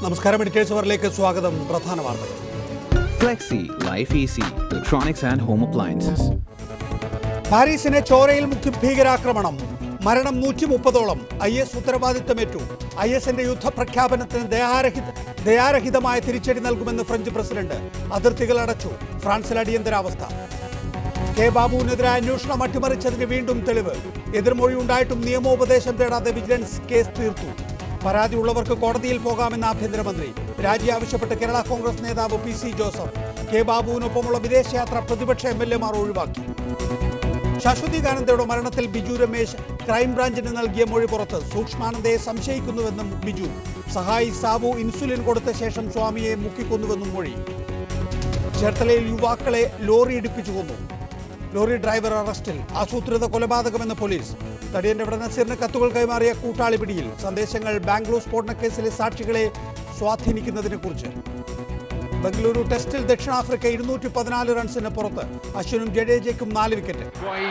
നമസ്കാരം, എഡിറ്റേഴ്സ് അവറിലേക്ക് സ്വാഗതം. പ്രധാന വാർത്തകൾ. Flexi, Life Easy, Electronics and Home Appliances. പാരീസിനെ ചോരയിൽ മുക്കി ഭീകരാക്രമണം, മരണം 130ഓളം. IS ഉത്തരവാദിത്തമേറ്റു. ISന്റെ യുദ്ധപ്രഖ്യാപനത്തിന് ദയാരഹിതമായ തിരിച്ചടി നൽകുമെന്ന് ഫ്രഞ്ച് പ്രസിഡന്റ്. അതിർത്തികൾ അടച്ചു. ഫ്രാൻസിൽ അടിയന്തരാവസ്ഥ. കെ ബാബുവിനെതിരായ അന്വേഷണം അട്ടിമറിച്ചതിന് വീണ്ടും തെളിവ്. എതിർമൊഴി ഉണ്ടായിട്ടും നിയമോപദേശം തേടാതെ വിജിലൻസ് കേസ് തീർത്തു. പരാതിയുള്ളവർക്ക് കോടതിയിൽ പോകാമെന്ന് ആഭ്യന്തരമന്ത്രി. രാജി ആവശ്യപ്പെട്ട് കേരള കോൺഗ്രസ് നേതാവ് PC ജോസഫ്. കെ ബാബുവിനൊപ്പമുള്ള വിദേശയാത്ര പ്രതിപക്ഷ MLA-മാർ ഒഴിവാക്കി. ശാശ്വതീകാനന്ദയുടെ മരണത്തിൽ ബിജു രമേശ് ക്രൈംബ്രാഞ്ചിന് നൽകിയ മൊഴി പുറത്ത്. സൂക്ഷ്മാനന്ദയെ സംശയിക്കുന്നുവെന്നും ബിജു. സഹായി സാബു ഇൻസുലിൻ കൊടുത്ത ശേഷം സ്വാമിയെ മുക്കിക്കൊന്നുവെന്നും മൊഴി. ചേർത്തലയിൽ യുവാക്കളെ ലോറി ഇടിപ്പിച്ചു കൊന്നു. ലോറി ഡ്രൈവർ അറസ്റ്റിൽ. ആസൂത്രിത കൊലപാതകമെന്ന് പോലീസ്. തടിയന്റെ നസീറിന് കത്തുകൾ കൈമാറിയ കൂട്ടാളി പിടിയിൽ. സന്ദേശങ്ങൾ ബാംഗ്ലൂർ സ്ഫോടനക്കേസിലെ സാക്ഷികളെ സ്വാധീനിക്കുന്നതിനെ കുറിച്ച്. ബംഗളൂരു ടെസ്റ്റിൽ ദക്ഷിണാഫ്രിക്ക 214 റൺസിന് പുറത്ത്. അശ്വിനും ജഡേജയ്ക്കും 4 വിക്കറ്റ്.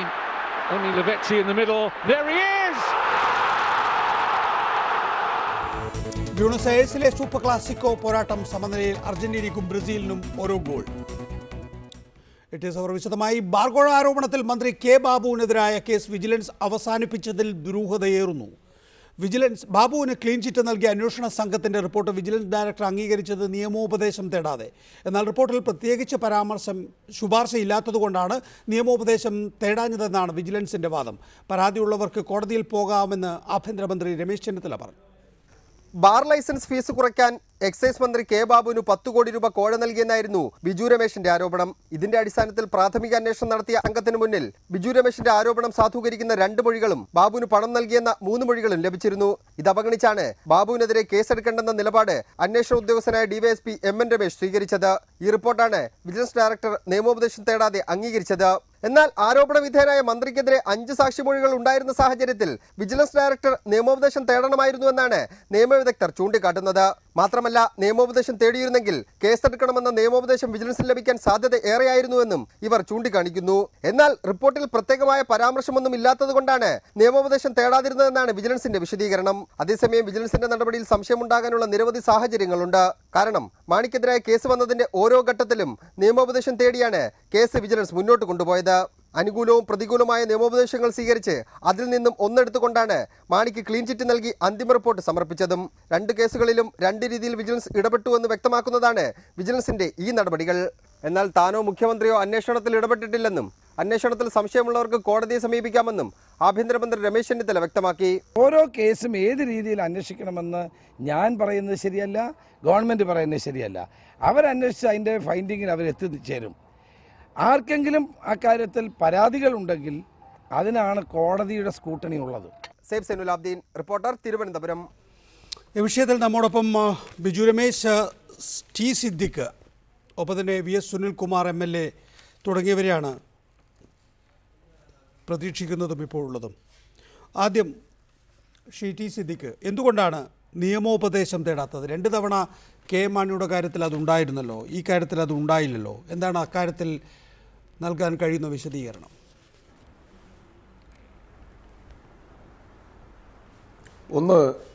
ബ്യൂണസ് അയേഴ്സിലെ സൂപ്പർ ക്ലാസിക്കോ പോരാട്ടം സമനിലയിൽ. അർജന്റീനയ്ക്കും ബ്രസീലിനും ഓരോ ഗോൾ. വിശദമായി. ബാർഗോഴ ആരോപണത്തിൽ മന്ത്രി കെ ബാബുവിനെതിരായ കേസ് വിജിലൻസ് അവസാനിപ്പിച്ചതിൽ ദുരൂഹതയേറുന്നു. വിജിലൻസ് ബാബുവിന് ക്ലീൻ ചിറ്റ് നൽകിയ അന്വേഷണ സംഘത്തിൻ്റെ റിപ്പോർട്ട് വിജിലൻസ് ഡയറക്ടർ അംഗീകരിച്ചത് നിയമോപദേശം തേടാതെ. എന്നാൽ റിപ്പോർട്ടിൽ പ്രത്യേകിച്ച് ശുപാർശയില്ലാത്തതുകൊണ്ടാണ് നിയമോപദേശം തേടാഞ്ഞതെന്നാണ് വിജിലൻസിൻ്റെ വാദം. പരാതിയുള്ളവർക്ക് കോടതിയിൽ പോകാമെന്ന് ആഭ്യന്തരമന്ത്രി രമേശ് ചെന്നിത്തല പറഞ്ഞു. ബാർ ലൈസൻസ് ഫീസ് കുറയ്ക്കാൻ എക്സൈസ് മന്ത്രി കെ ബാബുവിന് 10 കോടി രൂപ കോഴ നൽകിയെന്നായിരുന്നു ബിജു രമേശിന്റെ ആരോപണം. ഇതിന്റെ അടിസ്ഥാനത്തിൽ പ്രാഥമിക അന്വേഷണം നടത്തിയ അംഗത്തിന് മുന്നിൽ ബിജു രമേശിന്റെ ആരോപണം സാധൂകരിക്കുന്ന 2 മൊഴികളും ബാബുവിന് പണം നൽകിയെന്ന 3 മൊഴികളും ലഭിച്ചിരുന്നു. ഇത് അവഗണിച്ചാണ് ബാബുവിനെതിരെ കേസെടുക്കേണ്ടെന്ന നിലപാട് അന്വേഷണ ഉദ്യോഗസ്ഥനായ DYSP MN രമേശ് സ്വീകരിച്ചത്. ഈ റിപ്പോർട്ടാണ് വിജിലൻസ് ഡയറക്ടർ നിയമോപദേശം തേടാതെ അംഗീകരിച്ചത്. എന്നാൽ ആരോപണ വിധേയനായ മന്ത്രിക്കെതിരെ 5 സാക്ഷിമൊഴികൾ ഉണ്ടായിരുന്ന സാഹചര്യത്തിൽ വിജിലൻസ് ഡയറക്ടർ നിയമോപദേശം തേടണമായിരുന്നുവെന്നാണ് നിയമവിദഗ്ധർ ചൂണ്ടിക്കാട്ടുന്നത്. മാത്രമല്ല, നിയമോപദേശം തേടിയിരുന്നെങ്കിൽ കേസെടുക്കണമെന്ന നിയമോപദേശം വിജിലൻസിന് ലഭിക്കാൻ സാധ്യത ഏറെയായിരുന്നുവെന്നും ഇവർ ചൂണ്ടിക്കാണിക്കുന്നു. എന്നാൽ റിപ്പോർട്ടിൽ പ്രത്യേകമായ പരാമർശമൊന്നും ഇല്ലാത്തതുകൊണ്ടാണ് നിയമോപദേശം തേടാതിരുന്നതെന്നാണ് വിജിലൻസിന്റെ വിശദീകരണം. അതേസമയം വിജിലൻസിന്റെ നടപടിയിൽ സംശയമുണ്ടാകാനുള്ള നിരവധി സാഹചര്യങ്ങളുണ്ട്. കാരണം മാണിക്കെതിരായ കേസ് വന്നതിന്റെ ഓരോ ഘട്ടത്തിലും നിയമോപദേശം തേടിയാണ് കേസ് വിജിലൻസ് മുന്നോട്ട് കൊണ്ടുപോയത്. അനുകൂലവും പ്രതികൂലമായ നിയമോപദേശങ്ങൾ സ്വീകരിച്ച് അതിൽ നിന്നും ഒന്നെടുത്തുകൊണ്ടാണ് മാണിക്ക് ക്ലീൻ ചിറ്റ് നൽകി അന്തിമ റിപ്പോർട്ട് സമർപ്പിച്ചതും. 2 കേസുകളിലും 2 രീതിയിൽ വിജിലൻസ് ഇടപെട്ടുവെന്ന് വ്യക്തമാക്കുന്നതാണ് വിജിലൻസിന്റെ ഈ നടപടികൾ. എന്നാൽ താനോ മുഖ്യമന്ത്രിയോ അന്വേഷണത്തിൽ ഇടപെട്ടിട്ടില്ലെന്നും അന്വേഷണത്തിൽ സംശയമുള്ളവർക്ക് കോടതിയെ സമീപിക്കാമെന്നും ആഭ്യന്തരമന്ത്രി രമേശ് ചെന്നിത്തല വ്യക്തമാക്കി. ഓരോ കേസും ഏത് രീതിയിൽ അന്വേഷിക്കണമെന്ന് ഞാൻ പറയുന്നത് ശരിയല്ല, ഗവൺമെൻറ് പറയുന്നത് ശരിയല്ല. അവരന്വേഷിച്ച് അതിൻ്റെ ഫൈൻഡിങ്ങിന് അവരെത്തിച്ചേരും. ആർക്കെങ്കിലും അക്കാര്യത്തിൽ പരാതികളുണ്ടെങ്കിൽ അതിനാണ് കോടതിയുടെ സ്കൂട്ടണി ഉള്ളത്. സേഫ് സൈനുലാബ്ദീൻ, റിപ്പോർട്ടർ, തിരുവനന്തപുരം. ഈ വിഷയത്തിൽ നമ്മോടൊപ്പം ബിജു രമേശ്, T സിദ്ദിഖ്, ഒപ്പം തന്നെ VS സുനിൽകുമാർ MLA തുടങ്ങിയവരെയാണ് പ്രതീക്ഷിക്കുന്നതും ഇപ്പോൾ ഉള്ളതും. ആദ്യം T സിദ്ദിഖ്, എന്തുകൊണ്ടാണ് നിയമോപദേശം തേടാത്തത്? 2 തവണ കെ മാണിയുടെ കാര്യത്തിൽ അതുണ്ടായിരുന്നല്ലോ, ഈ കാര്യത്തിൽ അത് ഉണ്ടായില്ലല്ലോ. എന്താണ് അക്കാര്യത്തിൽ നൽകാൻ കഴിയുന്ന വിശദീകരണം? ഒന്ന്,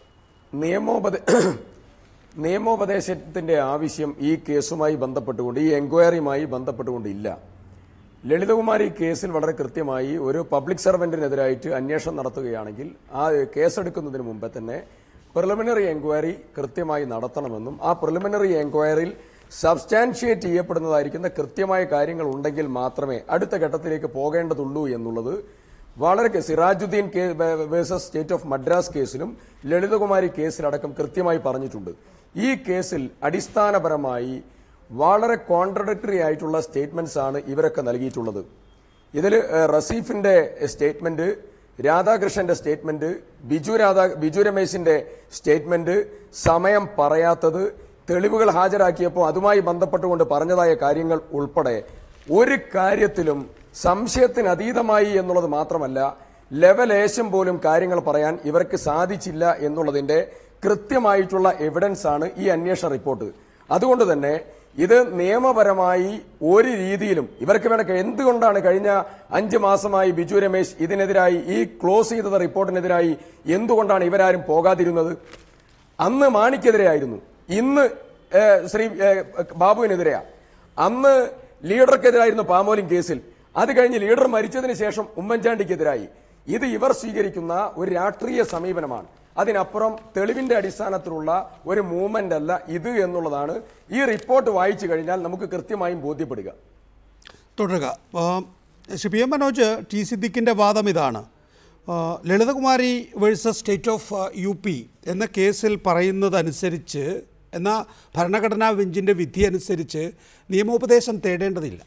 നിയമോപദേശത്തിൻ്റെ ആവശ്യം ഈ കേസുമായി ബന്ധപ്പെട്ടുകൊണ്ട്, ഈ എൻക്വയറിയുമായി ബന്ധപ്പെട്ടുകൊണ്ടില്ല. ലളിതകുമാരി കേസിൽ വളരെ കൃത്യമായി ഒരു പബ്ലിക് സർവന്റിനെതിരായിട്ട് അന്വേഷണം നടത്തുകയാണെങ്കിൽ ആ കേസെടുക്കുന്നതിന് മുമ്പേ തന്നെ പ്രിലിമിനറി എൻക്വയറി കൃത്യമായി നടത്തണമെന്നും ആ പ്രിലിമിനറി എൻക്വയറിയിൽ സബ്സ്റ്റാൻഷിയേറ്റ് ചെയ്യപ്പെടുന്നതായിരിക്കുന്ന കൃത്യമായ കാര്യങ്ങൾ ഉണ്ടെങ്കിൽ മാത്രമേ അടുത്ത ഘട്ടത്തിലേക്ക് പോകേണ്ടതുള്ളൂ എന്നുള്ളത് വളരെ Sirajuddin versus state of Madras കേസിലും ലളിതകുമാരി കേസിലടക്കം കൃത്യമായി പറഞ്ഞിട്ടുണ്ട്. ഈ കേസിൽ അടിസ്ഥാനപരമായി വളരെ കോൺട്രഡിക്ടറി ആയിട്ടുള്ള സ്റ്റേറ്റ്മെന്റ്സ് ആണ് ഇവരൊക്കെ നൽകിയിട്ടുള്ളത്. ഇതിൽ റസീഫിന്റെ സ്റ്റേറ്റ്മെന്റ്, രാധാകൃഷ്ണന്റെ സ്റ്റേറ്റ്മെന്റ്, ബിജു രമേശിന്റെ സ്റ്റേറ്റ്മെന്റ്, സമയം പറയാത്തത്, തെളിവുകൾ ഹാജരാക്കിയപ്പോൾ അതുമായി ബന്ധപ്പെട്ടുകൊണ്ട് പറഞ്ഞതായ കാര്യങ്ങൾ ഉൾപ്പെടെ ഒരു കാര്യത്തിലും സംശയത്തിന് അതീതമായി എന്നുള്ളത് മാത്രമല്ല, ലെവലേശം പോലും കാര്യങ്ങൾ പറയാൻ ഇവർക്ക് സാധിച്ചില്ല എന്നുള്ളതിന്റെ കൃത്യമായിട്ടുള്ള എവിഡൻസ് ആണ് ഈ അന്വേഷണ റിപ്പോർട്ട്. അതുകൊണ്ട് തന്നെ ഇത് നിയമപരമായി ഒരു രീതിയിലും ഇവർക്ക് വേണ്ട. എന്തുകൊണ്ടാണ് കഴിഞ്ഞ 5 മാസമായി ബിജു രമേശ് ഇതിനെതിരായി, ഈ ക്ലോസ് ചെയ്ത റിപ്പോർട്ടിനെതിരായി എന്തുകൊണ്ടാണ് ഇവരാരും പോകാതിരുന്നത്? അന്ന് മാണിക്കെതിരെയായിരുന്നു, ഇന്ന് ശ്രീ ബാബുവിനെതിരെയാണ്. അന്ന് ലീഡർക്കെതിരായിരുന്നു പാമോലിംഗ് കേസിൽ. അത് കഴിഞ്ഞ് ലീഡർ മരിച്ചതിന് ശേഷം ഉമ്മൻചാണ്ടിക്കെതിരായി. ഇത് ഇവർ സ്വീകരിക്കുന്ന ഒരു രാഷ്ട്രീയ സമീപനമാണ്. അതിനപ്പുറം തെളിവിന്റെ അടിസ്ഥാനത്തിലുള്ള ഒരു മൂവ്മെന്റ് അല്ല ഇത് എന്നുള്ളതാണ് ഈ റിപ്പോർട്ട് വായിച്ചു കഴിഞ്ഞാൽ നമുക്ക് കൃത്യമായും ബോധ്യപ്പെടുക. തുടരുക. Shri P M Manoj, T സിദ്ദിഖിൻ്റെ വാദം ഇതാണ്. Lalita Kumari versus state of UP എന്ന കേസിൽ പറയുന്നതനുസരിച്ച്, എന്ന ഭരണഘടനാ ബെഞ്ചിൻ്റെ വിധി അനുസരിച്ച് നിയമോപദേശം തേടേണ്ടതില്ല.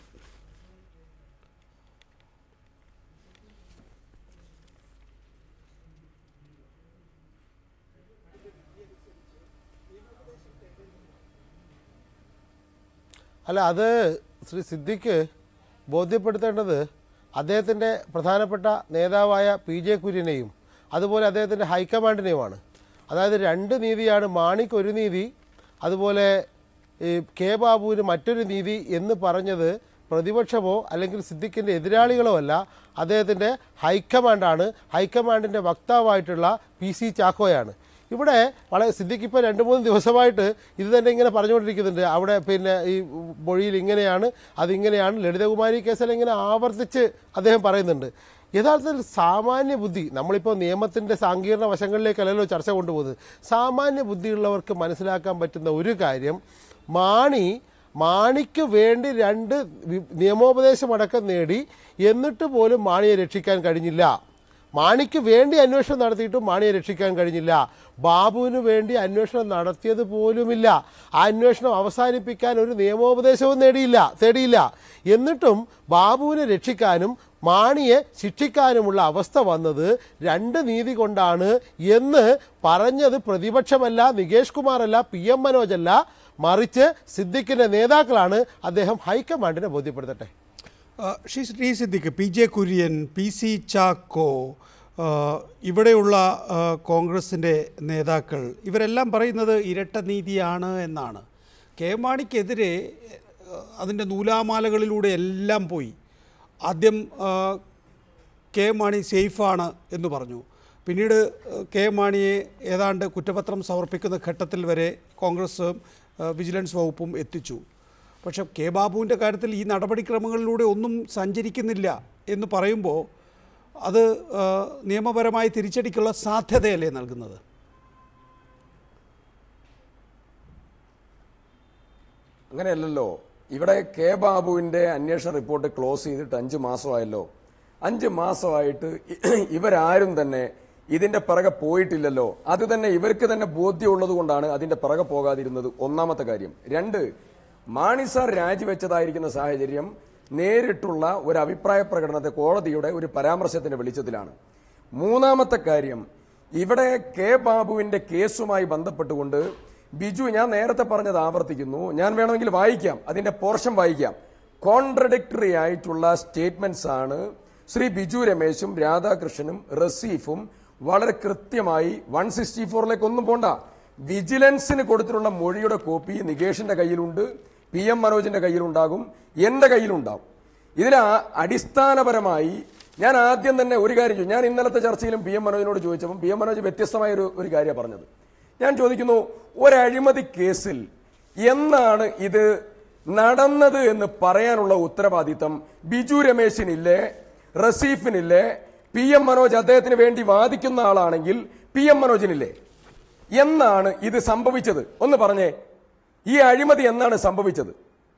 അല്ല, അത് ശ്രീ സിദ്ദിഖ് ബോധ്യപ്പെടുത്തേണ്ടത് അദ്ദേഹത്തിൻ്റെ പ്രധാനപ്പെട്ട നേതാവായ PJ കുര്യനെയും അതുപോലെ അദ്ദേഹത്തിൻ്റെ ഹൈക്കമാൻഡിനെയുമാണ്. അതായത് രണ്ട് നീതിയാണ്, മാണിക്ക് ഒരു നീതി, അതുപോലെ കെ ബാബുവിന് മറ്റൊരു നീതി എന്ന് പറഞ്ഞത് പ്രതിപക്ഷമോ അല്ലെങ്കിൽ സിദ്ദിഖിൻ്റെ എതിരാളികളോ അല്ല, അദ്ദേഹത്തിൻ്റെ ഹൈക്കമാൻഡാണ്. ഹൈക്കമാൻഡിൻ്റെ വക്താവായിട്ടുള്ള PC ചാക്കോയാണ്. ഇവിടെ വളരെ സിദ്ദിഖ് ഇപ്പോൾ 2-3 ദിവസമായിട്ട് ഇത് തന്നെ ഇങ്ങനെ പറഞ്ഞുകൊണ്ടിരിക്കുന്നുണ്ട്. അവിടെ പിന്നെ ഈ മൊഴിയിൽ ഇങ്ങനെയാണ്, അതിങ്ങനെയാണ്, ലളിതകുമാരി കേസിൽ ഇങ്ങനെ ആവർത്തിച്ച് അദ്ദേഹം പറയുന്നുണ്ട്. യഥാർത്ഥത്തിൽ സാമാന്യ ബുദ്ധി, നമ്മളിപ്പോൾ നിയമത്തിൻ്റെ സങ്കീർണ വശങ്ങളിലേക്കല്ലല്ലോ ചർച്ച കൊണ്ടുപോകുന്നത്. സാമാന്യ ബുദ്ധിയുള്ളവർക്ക് മനസ്സിലാക്കാൻ പറ്റുന്ന ഒരു കാര്യം, മാണിക്ക് വേണ്ടി 2 നിയമോപദേശമടക്കം നേടി, എന്നിട്ട് പോലും മാണിയെ രക്ഷിക്കാൻ കഴിഞ്ഞില്ല. മാണിക്ക് വേണ്ടി അന്വേഷണം നടത്തിയിട്ടും മാണിയെ രക്ഷിക്കാൻ കഴിഞ്ഞില്ല. ബാബുവിന് വേണ്ടി അന്വേഷണം നടത്തിയത് പോലുമില്ല. ആ അന്വേഷണം അവസാനിപ്പിക്കാൻ ഒരു നിയമോപദേശവും തേടിയില്ല. എന്നിട്ടും ബാബുവിനെ രക്ഷിക്കാനും മാണിയെ ശിക്ഷിക്കാനുമുള്ള അവസ്ഥ വന്നത് 2 നീതി കൊണ്ടാണ് എന്ന് പറഞ്ഞത് പ്രതിപക്ഷമല്ല, നികേഷ് കുമാറല്ല, PM മനോജല്ല, മറിച്ച് സിദ്ദിഖിൻ്റെ നേതാക്കളാണ്. അദ്ദേഹം ഹൈക്കമാൻഡിനെ ബോധ്യപ്പെടുത്തട്ടെ. ശ്രീ സിദ്ദിഖ്, PJ കുര്യൻ, PC ചാക്കോ, ഇവിടെയുള്ള കോൺഗ്രസിൻ്റെ നേതാക്കൾ ഇവരെല്ലാം പറയുന്നത് ഇരട്ട നീതിയാണ് എന്നാണ്. കെ മാണിക്കെതിരെ അതിൻ്റെ നൂലാമാലകളിലൂടെ എല്ലാം പോയി. ആദ്യം കെ മാണി സേഫാണ് എന്ന് പറഞ്ഞു. പിന്നീട് കെ മാണിയെ ഏതാണ്ട് കുറ്റപത്രം സമർപ്പിക്കുന്ന ഘട്ടത്തിൽ വരെ കോൺഗ്രസും വിജിലൻസ് വകുപ്പും എത്തിച്ചു. പക്ഷേ കെ ബാബുവിൻ്റെ കാര്യത്തിൽ ഈ നടപടിക്രമങ്ങളിലൂടെ ഒന്നും സഞ്ചരിക്കുന്നില്ല എന്ന് പറയുമ്പോൾ അത് നിയമപരമായ തിരിച്ചടിക്കുള്ള സാധ്യതയല്ലേ നൽകുന്നത്? അങ്ങനെയല്ലല്ലോ. ഇവിടെ കെ ബാബുവിൻ്റെ അന്വേഷണ റിപ്പോർട്ട് ക്ലോസ് ചെയ്തിട്ട് 5 മാസമായല്ലോ. 5 മാസമായിട്ട് ഇവരാരും തന്നെ ഇതിൻ്റെ പിറകെ പോയിട്ടില്ലല്ലോ. അത് തന്നെ ഇവർക്ക് തന്നെ ബോധ്യമുള്ളത് കൊണ്ടാണ് അതിൻ്റെ പിറകെ പോകാതിരുന്നത്. ഒന്നാമത്തെ കാര്യം. 2, മാണി സാർ രാജിവെച്ചതായിരിക്കുന്ന സാഹചര്യം നേരിട്ടുള്ള ഒരു അഭിപ്രായ പ്രകടനത്തെ കോടതിയുടെ ഒരു പരാമർശത്തിന്റെ വെളിച്ചത്തിലാണ്. മൂന്നാമത്തെ കാര്യം, ഇവിടെ കെ ബാബുവിന്റെ കേസുമായി ബന്ധപ്പെട്ടുകൊണ്ട് ബിജു, ഞാൻ നേരത്തെ പറഞ്ഞത് ആവർത്തിക്കുന്നു, ഞാൻ വേണമെങ്കിൽ വായിക്കാം, അതിന്റെ പോർഷൻ വായിക്കാം. കോൺട്രഡിക്ടറി ആയിട്ടുള്ള സ്റ്റേറ്റ്മെന്റ്സ് ആണ് ശ്രീ ബിജു രമേശും രാധാകൃഷ്ണനും റസീഫും വളരെ കൃത്യമായി 164 ഒന്നും പോണ്ട, വിജിലൻസിന് കൊടുത്തിട്ടുള്ള മൊഴിയുടെ കോപ്പി നികേഷിന്റെ കയ്യിലുണ്ട്, PM മനോജിന്റെ കയ്യിലുണ്ടാകും, എൻ്റെ കയ്യിലുണ്ടാകും. ഇതിൽ അടിസ്ഥാനപരമായി ഞാൻ ആദ്യം തന്നെ ഒരു കാര്യം, ഞാൻ ഇന്നലത്തെ ചർച്ചയിലും PM മനോജിനോട് ചോദിച്ചപ്പോൾ PM മനോജ് വ്യത്യസ്തമായ ഒരു കാര്യം പറഞ്ഞത്. ഞാൻ ചോദിക്കുന്നു, ഒരഴിമതി കേസിൽ എന്നാണ് ഇത് നടന്നത് എന്ന് പറയാനുള്ള ഉത്തരവാദിത്തം ബിജു രമേശിനില്ലേ, റസീഫിനില്ലേ? PM മനോജ് അദ്ദേഹത്തിന് വേണ്ടി വാദിക്കുന്ന ആളാണെങ്കിൽ PM മനോജിനില്ലേ? എന്നാണ് ഇത് സംഭവിച്ചത്? ഒന്ന് പറഞ്ഞേ, ഈ അഴിമതി എന്നാണ് സംഭവിച്ചത്?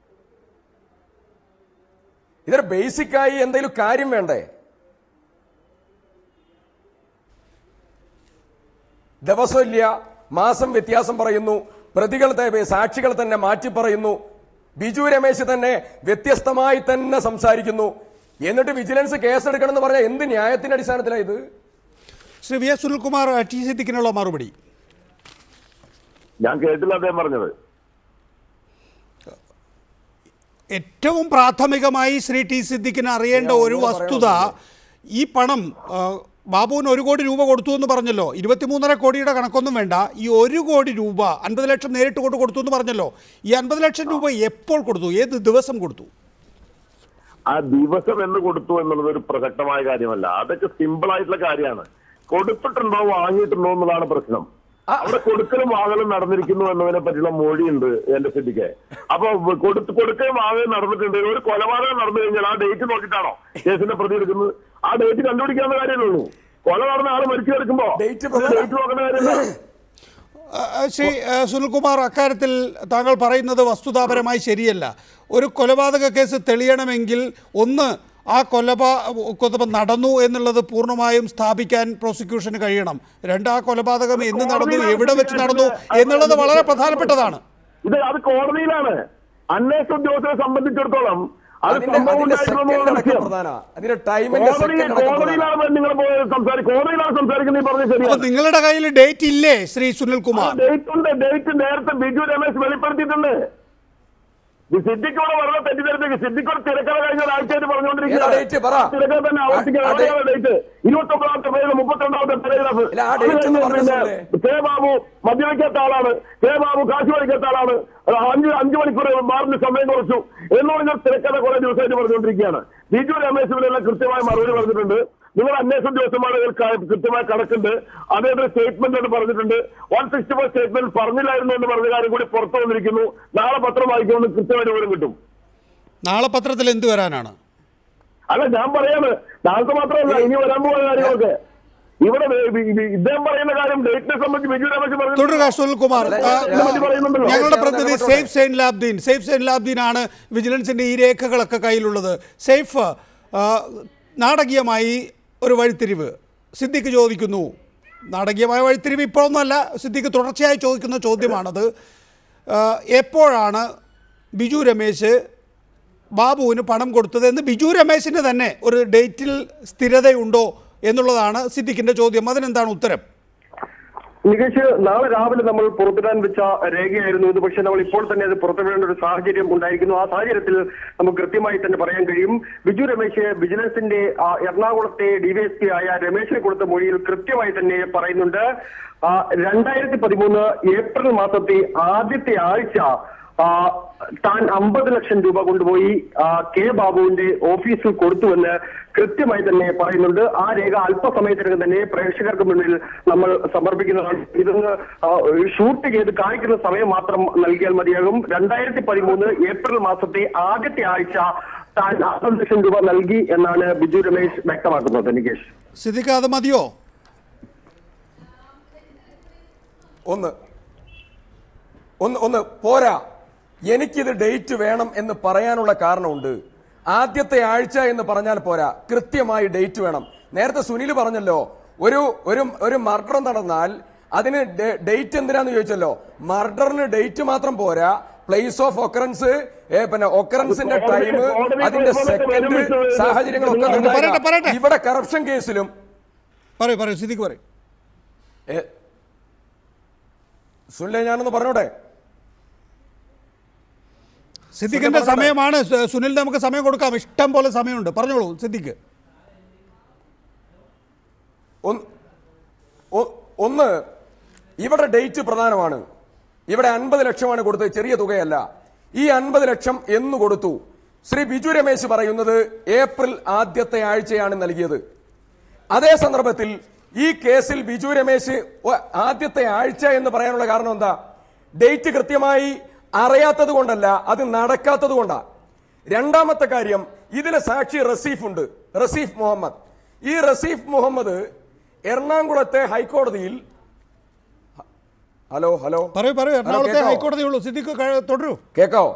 ഇതൊരു ബേസിക്കായി എന്തെങ്കിലും കാര്യം വേണ്ടേ? ദിവസമില്ല, മാസം വ്യത്യാസം പറയുന്നു, പ്രതികൾ സാക്ഷികൾ തന്നെ മാറ്റി പറയുന്നു, ബിജു രമേശ് തന്നെ വ്യത്യസ്തമായി തന്നെ സംസാരിക്കുന്നു. എന്നിട്ട് വിജിലൻസ് കേസെടുക്കണം എന്ന് പറഞ്ഞാൽ എന്ത് ന്യായത്തിന്റെ അടിസ്ഥാനത്തിലാണ് ഇത്? Shri V S Sunilkumar, T സിദ്ദിഖിനുള്ള മറുപടി. ഞാൻ കേട്ടില്ല അദ്ദേഹം പറഞ്ഞത്. ഏറ്റവും പ്രാഥമികമായി ശ്രീ ടി സിദ്ദിഖിന് അറിയേണ്ട ഒരു വസ്തുത, ഈ പണം ബാബുവിന് 1 കോടി രൂപ കൊടുത്തു എന്ന് പറഞ്ഞല്ലോ. 23.5 കോടിയുടെ കണക്കൊന്നും വേണ്ട, ഈ 1 കോടി രൂപ 50 ലക്ഷം നേരിട്ട് കൊണ്ട് കൊടുത്തു എന്ന് പറഞ്ഞല്ലോ. ഈ 50 ലക്ഷം രൂപ എപ്പോൾ കൊടുത്തു, ഏത് ദിവസം കൊടുത്തു? ആ ദിവസം എന്ന് കൊടുത്തു എന്നുള്ളത് ഒരു പ്രസക്തമായ കാര്യമല്ല. അതൊക്കെ സിമ്പിൾ ആയിട്ടുള്ള കാര്യമാണ്. കൊടുത്തിട്ടുണ്ടോ വാങ്ങിയിട്ടുണ്ടോ എന്നുള്ളതാണ് പ്രശ്നം. അവിടെ കൊടുക്കലും വാങ്ങലും നടന്നിരിക്കുന്നു എന്നതിനെ പറ്റിയുള്ള മൊഴിയുണ്ട് എന്റെ സ്ഥിതിക്ക്. അപ്പൊ കൊടുക്കലും വാങ്ങലും നടന്നിട്ടുണ്ട്. ഒരു കൊലപാതകം നടന്നു കഴിഞ്ഞാൽ ആ ഡേറ്റ് നോക്കിയിട്ടാണോ കേസിന്റെ പ്രതി എടുക്കുന്നത്? ആ ഡേറ്റ് കണ്ടുപിടിക്കാവുന്ന കാര്യമേ. കൊല നടന്ന ആള് മരിച്ചു കിടക്കുമ്പോ ഡേറ്റ് നോക്കേണ്ട കാര്യമില്ല. ശ്രീ സുനിൽകുമാർ, അക്കാര്യത്തിൽ താങ്കൾ പറയുന്നത് വസ്തുതാപരമായി ശരിയല്ല. ഒരു കൊലപാതക കേസ് തെളിയണമെങ്കിൽ ഒന്ന് ആ കൊലപാതകം നടന്നു എന്നുള്ളത് പൂർണ്ണമായും സ്ഥാപിക്കാൻ പ്രോസിക്യൂഷന് കഴിയണം. രണ്ട്, ആ കൊലപാതകം എന്ന് നടന്നു, എവിടെ വെച്ച് നടന്നു എന്നുള്ളത് വളരെ പ്രധാനപ്പെട്ടതാണ്. ഇത് അത് കോടതിയിലാണ്. അന്വേഷണ ഉദ്യോഗസ്ഥരെ സംബന്ധിച്ചിടത്തോളം അത് കോടതിയിലാണ് സംസാരിക്കുന്നത്. പറഞ്ഞ ശരിയാണ്. നിങ്ങളുടെ കയ്യിൽ ഡേറ്റ് ഇല്ലേ ശ്രീ സുനിൽകുമാർ? ഡേറ്റ് ഉണ്ട്. ഡേറ്റ് നേരത്തെ ബിജു രമേശ് വെളിപ്പെടുത്തിയിട്ടുണ്ട്. സിദ്ദിഖോട് വളരെ തെറ്റിദ്ധരിപ്പിക്കും. സിദ്ദിഖോട് തിരക്കഥ കഴിഞ്ഞ ഒരാഴ്ചയായിട്ട് പറഞ്ഞുകൊണ്ടിരിക്കുകയാണ്. തിരക്കഥ തന്നെ ആവർത്തിക്കാൻ ഡേറ്റ് 29ാമത്തെ പേര് 32ാമത്തെ പാരഗ്രാഫ്. കെ ബാബു മദ്യവയ്ക്കാത്ത ആളാണ്. കെ ബാബു കാശ് വലിക്കാത്ത ആളാണ്. 5 മണിക്കൂർ മാറിന് സമയം കുറച്ചു എന്ന് പറഞ്ഞാൽ തിരക്കഥ കുറെ ദിവസമായിട്ട് പറഞ്ഞുകൊണ്ടിരിക്കുകയാണ്. ബിജു രമേശ് ഇതിനെല്ലാം കൃത്യമായ മറുപടി പറഞ്ഞിട്ടുണ്ട്. നിങ്ങൾ അന്വേഷണ ഉദ്യോഗസ്ഥന്മാർ കൃത്യമായ കണക്കുണ്ട്. അദ്ദേഹത്തിന് സ്റ്റേറ്റ്മെന്റ് എന്ന് പറഞ്ഞിട്ടുണ്ട്. 164 സ്റ്റേറ്റ്മെന്റ് പറഞ്ഞില്ലായിരുന്നു എന്ന് പറഞ്ഞ കാര്യം കൂടി പുറത്തു വന്നിരിക്കുന്നു. നാളെ പത്രം വായിക്കുമെന്ന് കൃത്യമായിട്ട് വിവരം കിട്ടും. നാളെ പത്രത്തിൽ എന്ത് വരാനാണ്? അല്ല, ഞാൻ പറയാണ്, നാളത്തെ മാത്രമല്ല ഇനി വരാൻ പോകുന്ന കാര്യങ്ങളൊക്കെ. ഇവിടെ ഇദ്ദേഹം പറയുന്ന കാര്യം ഡേറ്റിനെ സംബന്ധിച്ച് ബിജു രമേശ് തുടരുക. സുനിൽകുമാർ, ഞങ്ങളുടെ പ്രതിനിധി സെയ്ഫ് സൈൻ ലാബ്ദീനാണ് വിജിലൻസിന്റെ ഈ രേഖകളൊക്കെ കയ്യിലുള്ളത്. സെയ്ഫ്, നാടകീയമായി ഒരു വഴിത്തിരിവ് സിദ്ദിഖ് ചോദിക്കുന്നു. നാടകീയമായ വഴിത്തിരിവ് ഇപ്പോഴൊന്നുമല്ല, സിദ്ദിഖ് തുടർച്ചയായി ചോദിക്കുന്ന ചോദ്യമാണത്. എപ്പോഴാണ് ബിജു രമേശ് ബാബുവിന് പണം കൊടുത്തതെന്ന് ബിജു രമേശിന് തന്നെ ഒരു ഡേറ്റിൽ സ്ഥിരതയുണ്ടോ എന്നുള്ളതാണ് സിദ്ദിഖിന്റെ ചോദ്യം. അതിനെന്താണ് ഉത്തരം? നികേഷ്, നാളെ രാവിലെ നമ്മൾ പുറത്തിടാൻ വെച്ച രേഖയായിരുന്നു ഇത്. പക്ഷെ നമ്മൾ ഇപ്പോൾ തന്നെ അത് പുറത്തുവിടേണ്ട ഒരു സാഹചര്യം ഉണ്ടായിരിക്കുന്നു. ആ സാഹചര്യത്തിൽ നമുക്ക് കൃത്യമായി തന്നെ പറയാൻ കഴിയും. ബിജു രമേശ് വിജിലൻസിന്റെ എറണാകുളത്തെ ഡിവൈഎസ്പി ആയ രമേശിന് കൊടുത്ത മൊഴിയിൽ കൃത്യമായി തന്നെ പറയുന്നുണ്ട്. 2013 ഏപ്രിൽ മാസത്തെ ആദ്യത്തെ ആഴ്ച താൻ 50 ലക്ഷം രൂപ കൊണ്ടുപോയി കെ ബാബുവിന്റെ ഓഫീസിൽ കൊടുത്തുവെന്ന് കൃത്യമായി തന്നെ പറയുന്നുണ്ട്. ആ രേഖ അല്പസമയത്തിനകം തന്നെ പ്രേക്ഷകർക്ക് മുന്നിൽ നമ്മൾ സമർപ്പിക്കുന്നതാണ്. ഇതൊന്ന് ഷൂട്ട് ചെയ്ത് കാണിക്കുന്ന സമയം മാത്രം നൽകിയാൽ മതിയാകും. 2013 ഏപ്രിൽ മാസത്തെ ആദ്യത്തെ ആഴ്ച താൻ 50 ലക്ഷം രൂപ നൽകി എന്നാണ് ബിജു രമേശ് വ്യക്തമാക്കുന്നത്. നികേഷ്, സിദ്ദിഖ്, അത് മതിയോ? ഒന്ന് പോരാ. എനിക്കിത് ഡേറ്റ് വേണം എന്ന് പറയാനുള്ള കാരണമുണ്ട്. ആദ്യത്തെ ആഴ്ച എന്ന് പറഞ്ഞാൽ പോരാ, കൃത്യമായി ഡേറ്റ് വേണം. നേരത്തെ സുനിൽ പറഞ്ഞല്ലോ, ഒരു മർഡർ നടന്നാൽ അതിന് ഡേറ്റ് എന്തിനാന്ന് ചോദിച്ചല്ലോ. മർഡറിന് ഡേറ്റ് മാത്രം പോരാ, പ്ലേസ് ഓഫ് ഒക്കറൻസ്, പിന്നെ ഒക്കറൻസിന്റെ ടൈം, അതിന്റെ സെക്കൻഡ്, സാഹചര്യങ്ങളൊക്കെ. ഇവിടെ കറപ്ഷൻ കേസിലും സിദ്ദിഖ് പറയും. സുനിലെ, ഞാനൊന്ന് പറഞ്ഞോട്ടെ. സിദ്ദിഖിന്റെ സമയമാണ്. സുനിൽ, നമുക്ക് സമയം കൊടുക്കാം, ഇഷ്ടം പോലെ സമയമുണ്ട്. പറഞ്ഞോളൂ സിദ്ദിഖ്. ഒന്ന്, ഇവിടെ ഡേറ്റ് പ്രധാനമാണ്. ഇവിടെ 50 ലക്ഷമാണ് കൊടുത്തത്, ചെറിയ തുകയല്ല. ഈ 50 ലക്ഷം എന്ന് കൊടുത്തു? ശ്രീ ബിജു രമേശ് പറയുന്നത് ഏപ്രിൽ ആദ്യത്തെ ആഴ്ചയാണ് നൽകിയത്. അതേ സന്ദർഭത്തിൽ ഈ കേസിൽ ബിജു രമേശ് ആദ്യത്തെ ആഴ്ച എന്ന് പറയാനുള്ള കാരണം എന്താ? ഡേറ്റ് കൃത്യമായി അറിയാത്തത് കൊണ്ടല്ല, അത് നടക്കാത്തത് കൊണ്ടാണ്. രണ്ടാമത്തെ കാര്യം, ഇതിലെ സാക്ഷി റസീഫ് ഉണ്ട്, റസീഫ് മുഹമ്മദ്. ഈ റസീഫ് മുഹമ്മദ് എറണാകുളത്തെ ഹൈക്കോടതിയിൽ ഹലോ എറണാകുളത്തെ ഹൈക്കോടതിയുള്ളൂ. സിദ്ദിഖ് തുടരൂ. കേക്കാവോ?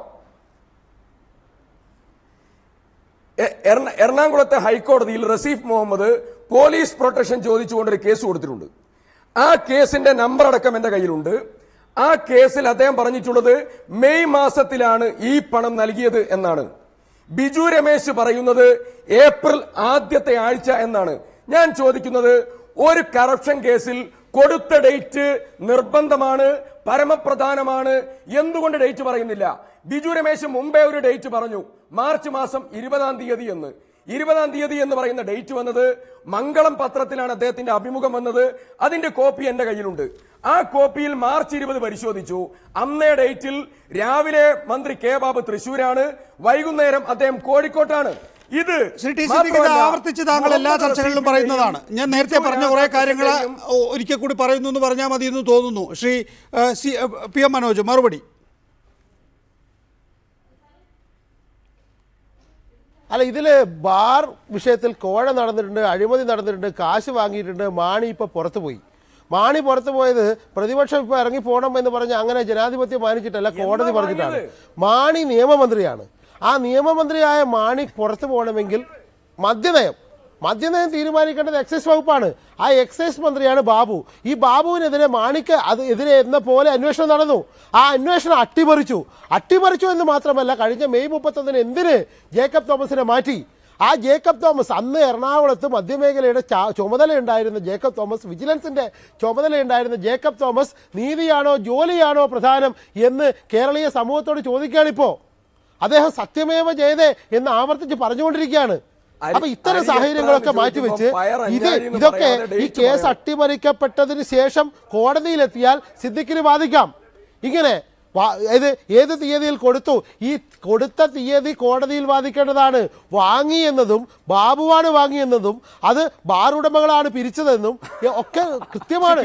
എറണാകുളത്തെ ഹൈക്കോടതിയിൽ റസീഫ് മുഹമ്മദ് പോലീസ് പ്രൊട്ടക്ഷൻ ചോദിച്ചുകൊണ്ടൊരു കേസ് കൊടുത്തിട്ടുണ്ട്. ആ കേസിന്റെ നമ്പർ അടക്കം എന്റെ കയ്യിലുണ്ട്. ആ കേസിൽ അദ്ദേഹം പറഞ്ഞിട്ടുള്ളത് മെയ് മാസത്തിലാണ് ഈ പണം നൽകിയത് എന്നാണ്. ബിജു രമേശ് പറയുന്നത് ഏപ്രിൽ ആദ്യത്തെ ആഴ്ച എന്നാണ്. ഞാൻ ചോദിക്കുന്നത്, ഒരു കറപ്ഷൻ കേസിൽ കൊടുത്ത ഡേറ്റ് നിർബന്ധമാണ്, പരമപ്രധാനമാണ്. എന്തുകൊണ്ട് ഡേറ്റ് പറയുന്നില്ല? ബിജു രമേശ് മുമ്പേ ഒരു ഡേറ്റ് പറഞ്ഞു, മാർച്ച് മാസം 20-ാം തീയതി എന്ന്. 20-ാം തീയതി എന്ന് പറയുന്ന ഡേറ്റ് വന്നത് മംഗളം പത്രത്തിലാണ് അദ്ദേഹത്തിന്റെ അഭിമുഖം വന്നത്. അതിന്റെ കോപ്പി എന്റെ കയ്യിലുണ്ട്. ആ കോപ്പിയിൽ മാർച്ച് 20 പരിശോധിച്ചു. അന്നേ ഡേറ്റിൽ രാവിലെ മന്ത്രി കെ ബാബു തൃശ്ശൂരാണ്, വൈകുന്നേരം അദ്ദേഹം കോഴിക്കോട്ടാണ്. ഇത് ശ്രീ ടി സിദ്ദീഖ് ഇത് ആവർത്തിച്ച് താങ്കൾ എല്ലാ ചർച്ചകളിലും പറയുന്നതാണ്. ഞാൻ നേരത്തെ പറഞ്ഞ കുറേ കാര്യങ്ങൾ ഒരിക്കൽ കൂടി പറയുന്നു എന്ന് പറഞ്ഞാൽ മതി എന്ന് തോന്നുന്നു. ശ്രീ പി എം മനോജ് മറുപടി. അല്ല, ഇതിൽ ബാർ വിഷയത്തിൽ കോഴ നടന്നിട്ടുണ്ട്, അഴിമതി നടന്നിട്ടുണ്ട്, കാശ് വാങ്ങിയിട്ടുണ്ട്. മാണി ഇപ്പോൾ പുറത്തു പോയി. മാണി പുറത്തു പോയത് പ്രതിപക്ഷം ഇപ്പോൾ ഇറങ്ങി പോകണം എന്ന് പറഞ്ഞ് അങ്ങനെ ജനാധിപത്യം മാനിച്ചിട്ടല്ല, കോടതി പറഞ്ഞിട്ടാണ്. മാണി നിയമമന്ത്രിയാണ്. ആ നിയമമന്ത്രിയായ മാണി പുറത്തു പോകണമെങ്കിൽ മദ്യനയം തീരുമാനിക്കേണ്ടത് എക്സൈസ് വകുപ്പാണ്. ആ എക്സൈസ് മന്ത്രിയാണ് ബാബു. ഈ ബാബുവിനെതിരെ മാണിക്ക് എതിരെ എന്ന പോലെ അന്വേഷണം നടന്നു. ആ അന്വേഷണം അട്ടിമറിച്ചു എന്ന് മാത്രമല്ല, കഴിഞ്ഞ മെയ് 31 എന്തിന് ജേക്കബ് തോമസിനെ മാറ്റി? ആ ജേക്കബ് തോമസ് അന്ന് എറണാകുളത്ത് മധ്യമേഖലയുടെ ചുമതലയുണ്ടായിരുന്ന ജേക്കബ് തോമസ്, വിജിലൻസിന്റെ ചുമതലയുണ്ടായിരുന്ന ജേക്കബ് തോമസ് നീതിയാണോ ജോലിയാണോ പ്രധാനം എന്ന് കേരളീയ സമൂഹത്തോട് ചോദിക്കുകയാണിപ്പോൾ. അദ്ദേഹം സത്യമേവ ജയതേ എന്ന് ആവർത്തിച്ച് പറഞ്ഞുകൊണ്ടിരിക്കുകയാണ്. അപ്പൊ ഇത്തരം സാഹചര്യങ്ങളൊക്കെ മാറ്റിവെച്ച് ഇതൊക്കെ ഈ കേസ് അട്ടിമറിക്കപ്പെട്ടതിന് ശേഷം കോടതിയിലെത്തിയാൽ സിദ്ദിഖിന് വാദിക്കാം. ഇങ്ങനെ ഏത് തീയതിയിൽ കൊടുത്തു, ഈ കൊടുത്ത തീയതി കോടതിയിൽ വാദിക്കേണ്ടതാണ്. വാങ്ങിയെന്നതും ബാബുവാണ് വാങ്ങിയെന്നതും അത് ബാർ ഉടമകളാണ് പിരിച്ചതെന്നും ഒക്കെ കൃത്യമാണ്.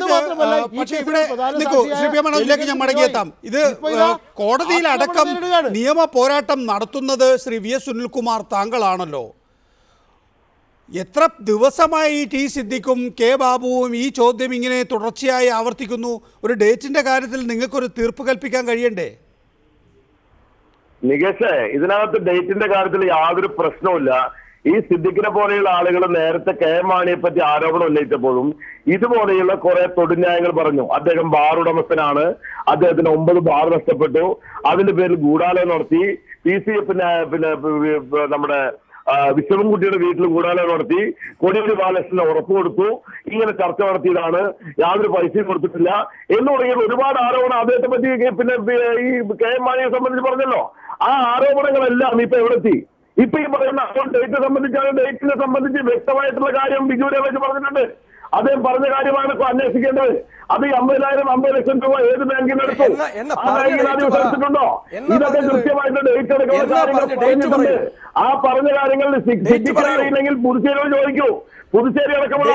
ഞാൻ മടങ്ങിയെത്താം. ഇത് കോടതിയിലടക്കം നിയമ പോരാട്ടം നടത്തുന്നത് ശ്രീ വി എസ് സുനിൽകുമാർ താങ്കളാണല്ലോ. എത്ര ദിവസമായി ടി സിദ്ദിഖും കെ ബാബുവും ഈ ചോദ്യം ഇങ്ങനെ തുടർച്ചയായി ആവർത്തിക്കുന്നു? ഒരു ഡേറ്റിന്റെ കാര്യത്തിൽ നിങ്ങൾക്കൊരു തീർപ്പ് കൽപ്പിക്കാൻ കഴിയണ്ടേ? നികേഷേ, ഇതിനകത്ത് ഡേറ്റിന്റെ കാര്യത്തിൽ യാതൊരു പ്രശ്നവുമില്ല. ഈ സിദ്ദിഖിനെ പോലെയുള്ള ആളുകൾ നേരത്തെ കെ എം മാണിയെ പറ്റി ആരോപണം ഉന്നയിച്ചപ്പോഴും ഇതുപോലെയുള്ള കുറെ തൊടുന്യായങ്ങൾ പറഞ്ഞു. അദ്ദേഹം ബാർ ഉടമസ്ഥനാണ്, അദ്ദേഹത്തിന് 9 ബാർ നഷ്ടപ്പെട്ടു, അതിന്റെ പേരിൽ ഗൂഢാലോചന നടത്തി, പിന്നെ നമ്മുടെ വിശ്വംകുട്ടിയുടെ വീട്ടിൽ ഗൂഢാലോചന നടത്തി, കോടിയേരി ബാലകൃഷ്ണന് ഉറപ്പ് കൊടുത്തു, ഇങ്ങനെ ചർച്ച നടത്തിയതാണ്, യാതൊരു പൈസയും കൊടുത്തിട്ടില്ല എന്ന് തുടങ്ങിയ ഒരുപാട് ആരോപണം അദ്ദേഹത്തെ പറ്റി പിന്നെ ഈ കെ എം മാണിയെ സംബന്ധിച്ച് പറഞ്ഞല്ലോ. ആ ആരോപണങ്ങളെല്ലാം ഇപ്പൊ എവിടെത്തി? ഇപ്പൊ ഈ പറയുന്ന ഡേറ്റ് സംബന്ധിച്ചാണ്. ഡേറ്റിനെ സംബന്ധിച്ച് വ്യക്തമായിട്ടുള്ള കാര്യം ബിജു രമേശ് പറഞ്ഞിട്ടുണ്ട്. അദ്ദേഹം പറഞ്ഞ കാര്യമാണ് ഇപ്പൊ അന്വേഷിക്കേണ്ടത്. അത് ഈ 50 ലക്ഷം രൂപ ഏത് ബാങ്കിനെടുത്തു, ആ ബാങ്കിനുണ്ടോ? ഇതൊക്കെ കൃത്യമായിട്ട് ഡേറ്റ് എടുക്കുന്ന കാര്യങ്ങൾ പറഞ്ഞിട്ടുണ്ട്. ആ പറഞ്ഞ കാര്യങ്ങളിൽ അറിയില്ലെങ്കിൽ പുതുച്ചേരിയോട് ചോദിക്കൂ. പുതുച്ചേരി അടക്കമുള്ള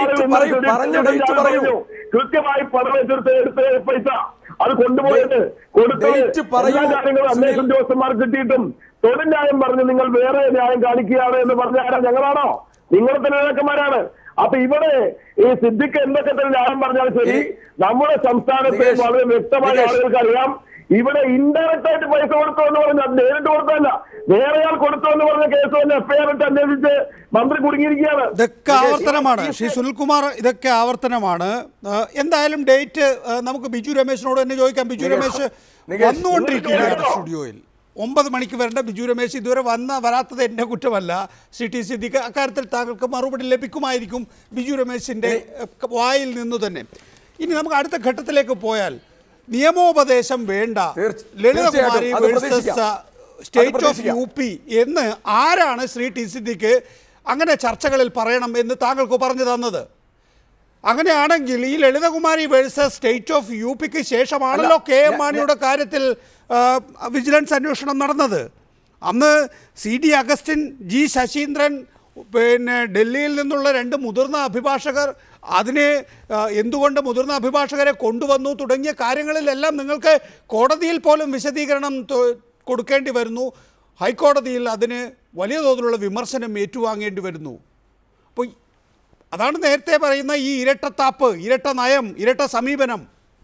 ആളുകൾ പറഞ്ഞു കൃത്യമായി പണം എടുത്ത പൈസ അത് കൊണ്ടുപോയിട്ട് കൊടുത്തത് എല്ലാ കാര്യങ്ങളും അന്വേഷണ ഉദ്യോഗസ്ഥന്മാർ കിട്ടിയിട്ടും തൊഴിൽ ന്യായം പറഞ്ഞ് നിങ്ങൾ വേറെ ന്യായം കാണിക്കുകയാണ് എന്ന് പറഞ്ഞ ആരാ? ഞങ്ങളാണോ? നിങ്ങളുടെ തന്നെ നേതാക്കന്മാരാണ്. അപ്പൊ ഇവിടെ ഈ സിദ്ദിഖ് എന്തൊക്കെ തന്നെ ന്യായം പറഞ്ഞാലും ശരി, നമ്മുടെ സംസ്ഥാനത്തെ വളരെ വ്യക്തമായ ആളുകൾക്ക് അറിയാം. ഇവിടെ ഇൻഡയറക്റ്റ് ആയിട്ട് പൈസ കൊടുത്തു എന്ന് പറഞ്ഞാൽ നേരിട്ട് കൊടുത്തല്ല, വേറെയാൾ കൊടുത്തു എന്ന് പറഞ്ഞ കേസ് തന്നെ എഫ്ഐആർ ഇട്ട് അന്വേഷിച്ച് മന്ത്രി കുടുങ്ങിയിരിക്കുകയാണ്. ഇതൊക്കെ ആവർത്തനമാണ് ശ്രീ സുനിൽകുമാർ, ഇതൊക്കെ ആവർത്തനമാണ്. എന്തായാലും ഡേറ്റ് നമുക്ക് ബിജു രമേശിനോട് തന്നെ ചോദിക്കാം. ബിജു രമേശ് വന്നുകൊണ്ടിരിക്കുകയാണ് സ്റ്റുഡിയോയിൽ. 9 മണിക്ക് വരേണ്ട ബിജു രമേശ് ഇതുവരെ വരാത്തത് എൻ്റെ കുറ്റമല്ല. ശ്രീ ടി സിദ്ദിഖ്, അക്കാര്യത്തിൽ താങ്കൾക്ക് മറുപടി ലഭിക്കുമായിരിക്കും ബിജു രമേശിൻ്റെ വായിൽ നിന്നു തന്നെ. ഇനി നമുക്ക് അടുത്ത ഘട്ടത്തിലേക്ക് പോയാൽ നിയമോപദേശം വേണ്ട, Lalita Kumari versus state of UP എന്ന് ആരാണ് ശ്രീ ടി സിദ്ദിഖ് അങ്ങനെ ചർച്ചകളിൽ പറയണം എന്ന് താങ്കൾക്ക് പറഞ്ഞു തന്നത്? അങ്ങനെയാണെങ്കിൽ ഈ ലളിതകുമാരി വേഴ്സസ് സ്റ്റേറ്റ് ഓഫ് UPക്ക് ശേഷമാണല്ലോ കെ എം മാണിയുടെ കാര്യത്തിൽ വിജിലൻസ് അന്വേഷണം നടന്നത്. അന്ന് CD അഗസ്റ്റിൻ, G ശശീന്ദ്രൻ, പിന്നെ ഡൽഹിയിൽ നിന്നുള്ള 2 മുതിർന്ന അഭിഭാഷകർ, അതിനെ എന്തുകൊണ്ട് മുതിർന്ന അഭിഭാഷകരെ കൊണ്ടുവന്നു തുടങ്ങിയ കാര്യങ്ങളിലെല്ലാം നിങ്ങൾക്ക് കോടതിയിൽ പോലും വിശദീകരണം കൊടുക്കേണ്ടി വരുന്നു. ഹൈക്കോടതിയിൽ അതിന് വലിയ തോതിലുള്ള വിമർശനം ഏറ്റുവാങ്ങേണ്ടി വരുന്നു. അപ്പോൾ അതാണ് നേരത്തെ പറയുന്ന ഈ ഇരട്ടത്താപ്പ്, ഇരട്ട നയം, ഇരട്ട സമീപനം.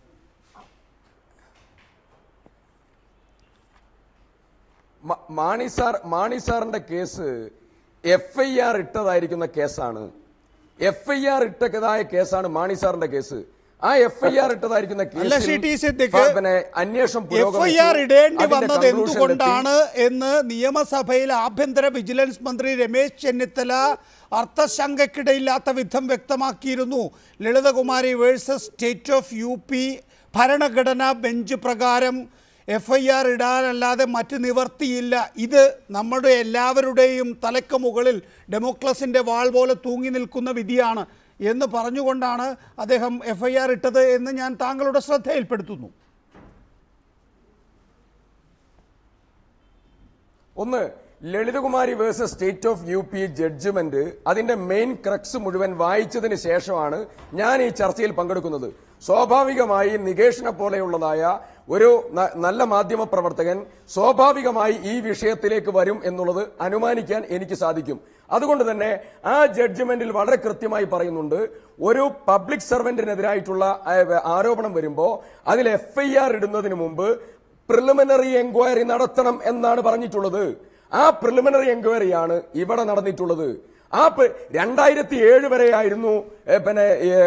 മാണി സാറിന്റെ കേസ് FIR ഇട്ടതായിരിക്കുന്ന കേസാണ്. FIR ഇട്ടതായ കേസാണ് മാണി സാറിന്റെ കേസ്. ആ FIR ഇട്ടതായിരിക്കുന്ന അന്വേഷണം FIR ഇടേണ്ടി വന്നത് എന്തുകൊണ്ടാണ് എന്ന് നിയമസഭയിൽ ആഭ്യന്തര വിജിലൻസ് മന്ത്രി രമേശ് ചെന്നിത്തല അർത്ഥശങ്കയ്ക്കിടയില്ലാത്ത വിധം വ്യക്തമാക്കിയിരുന്നു. Lalita Kumari versus state of UP ഭരണഘടനാ ബെഞ്ച് പ്രകാരം FIR ഇടാനല്ലാതെ മറ്റ് നിവർത്തിയില്ല. ഇത് നമ്മുടെ എല്ലാവരുടെയും തലക്ക് മുകളിൽ ഡെമോക്രസിൻ്റെ വാൾ പോലെ തൂങ്ങി നിൽക്കുന്ന വിധിയാണ് എന്ന് പറഞ്ഞുകൊണ്ടാണ് അദ്ദേഹം FIR ഇട്ടത് എന്ന് ഞാൻ താങ്കളുടെ ശ്രദ്ധയിൽപ്പെടുത്തുന്നു. ഒന്ന്, Lalita Kumari versus state of UP judgment അതിന്റെ മെയിൻ ക്രക്സ് മുഴുവൻ വായിച്ചതിന് ശേഷമാണ് ഞാൻ ഈ ചർച്ചയിൽ പങ്കെടുക്കുന്നത്. സ്വാഭാവികമായി നികേഷിനെ പോലെയുള്ളതായ ഒരു നല്ല മാധ്യമ പ്രവർത്തകൻ സ്വാഭാവികമായി ഈ വിഷയത്തിലേക്ക് വരും എന്നുള്ളത് അനുമാനിക്കാൻ എനിക്ക് സാധിക്കും. അതുകൊണ്ട് തന്നെ ആ ജഡ്ജ്മെന്റിൽ വളരെ കൃത്യമായി പറയുന്നുണ്ട്, ഒരു പബ്ലിക് സർവന്റിനെതിരായിട്ടുള്ള ആരോപണം വരുമ്പോൾ അതിൽ FIR ഇടുന്നതിന് മുമ്പ് പ്രിലിമിനറി എൻക്വയറി നടത്തണം എന്നാണ് പറഞ്ഞിട്ടുള്ളത്. ആ പ്രിലിമിനറി എൻക്വയറിയാണ് ഇവിടെ നടന്നിട്ടുള്ളത്. ആ 2007 വരെയായിരുന്നു. പിന്നെ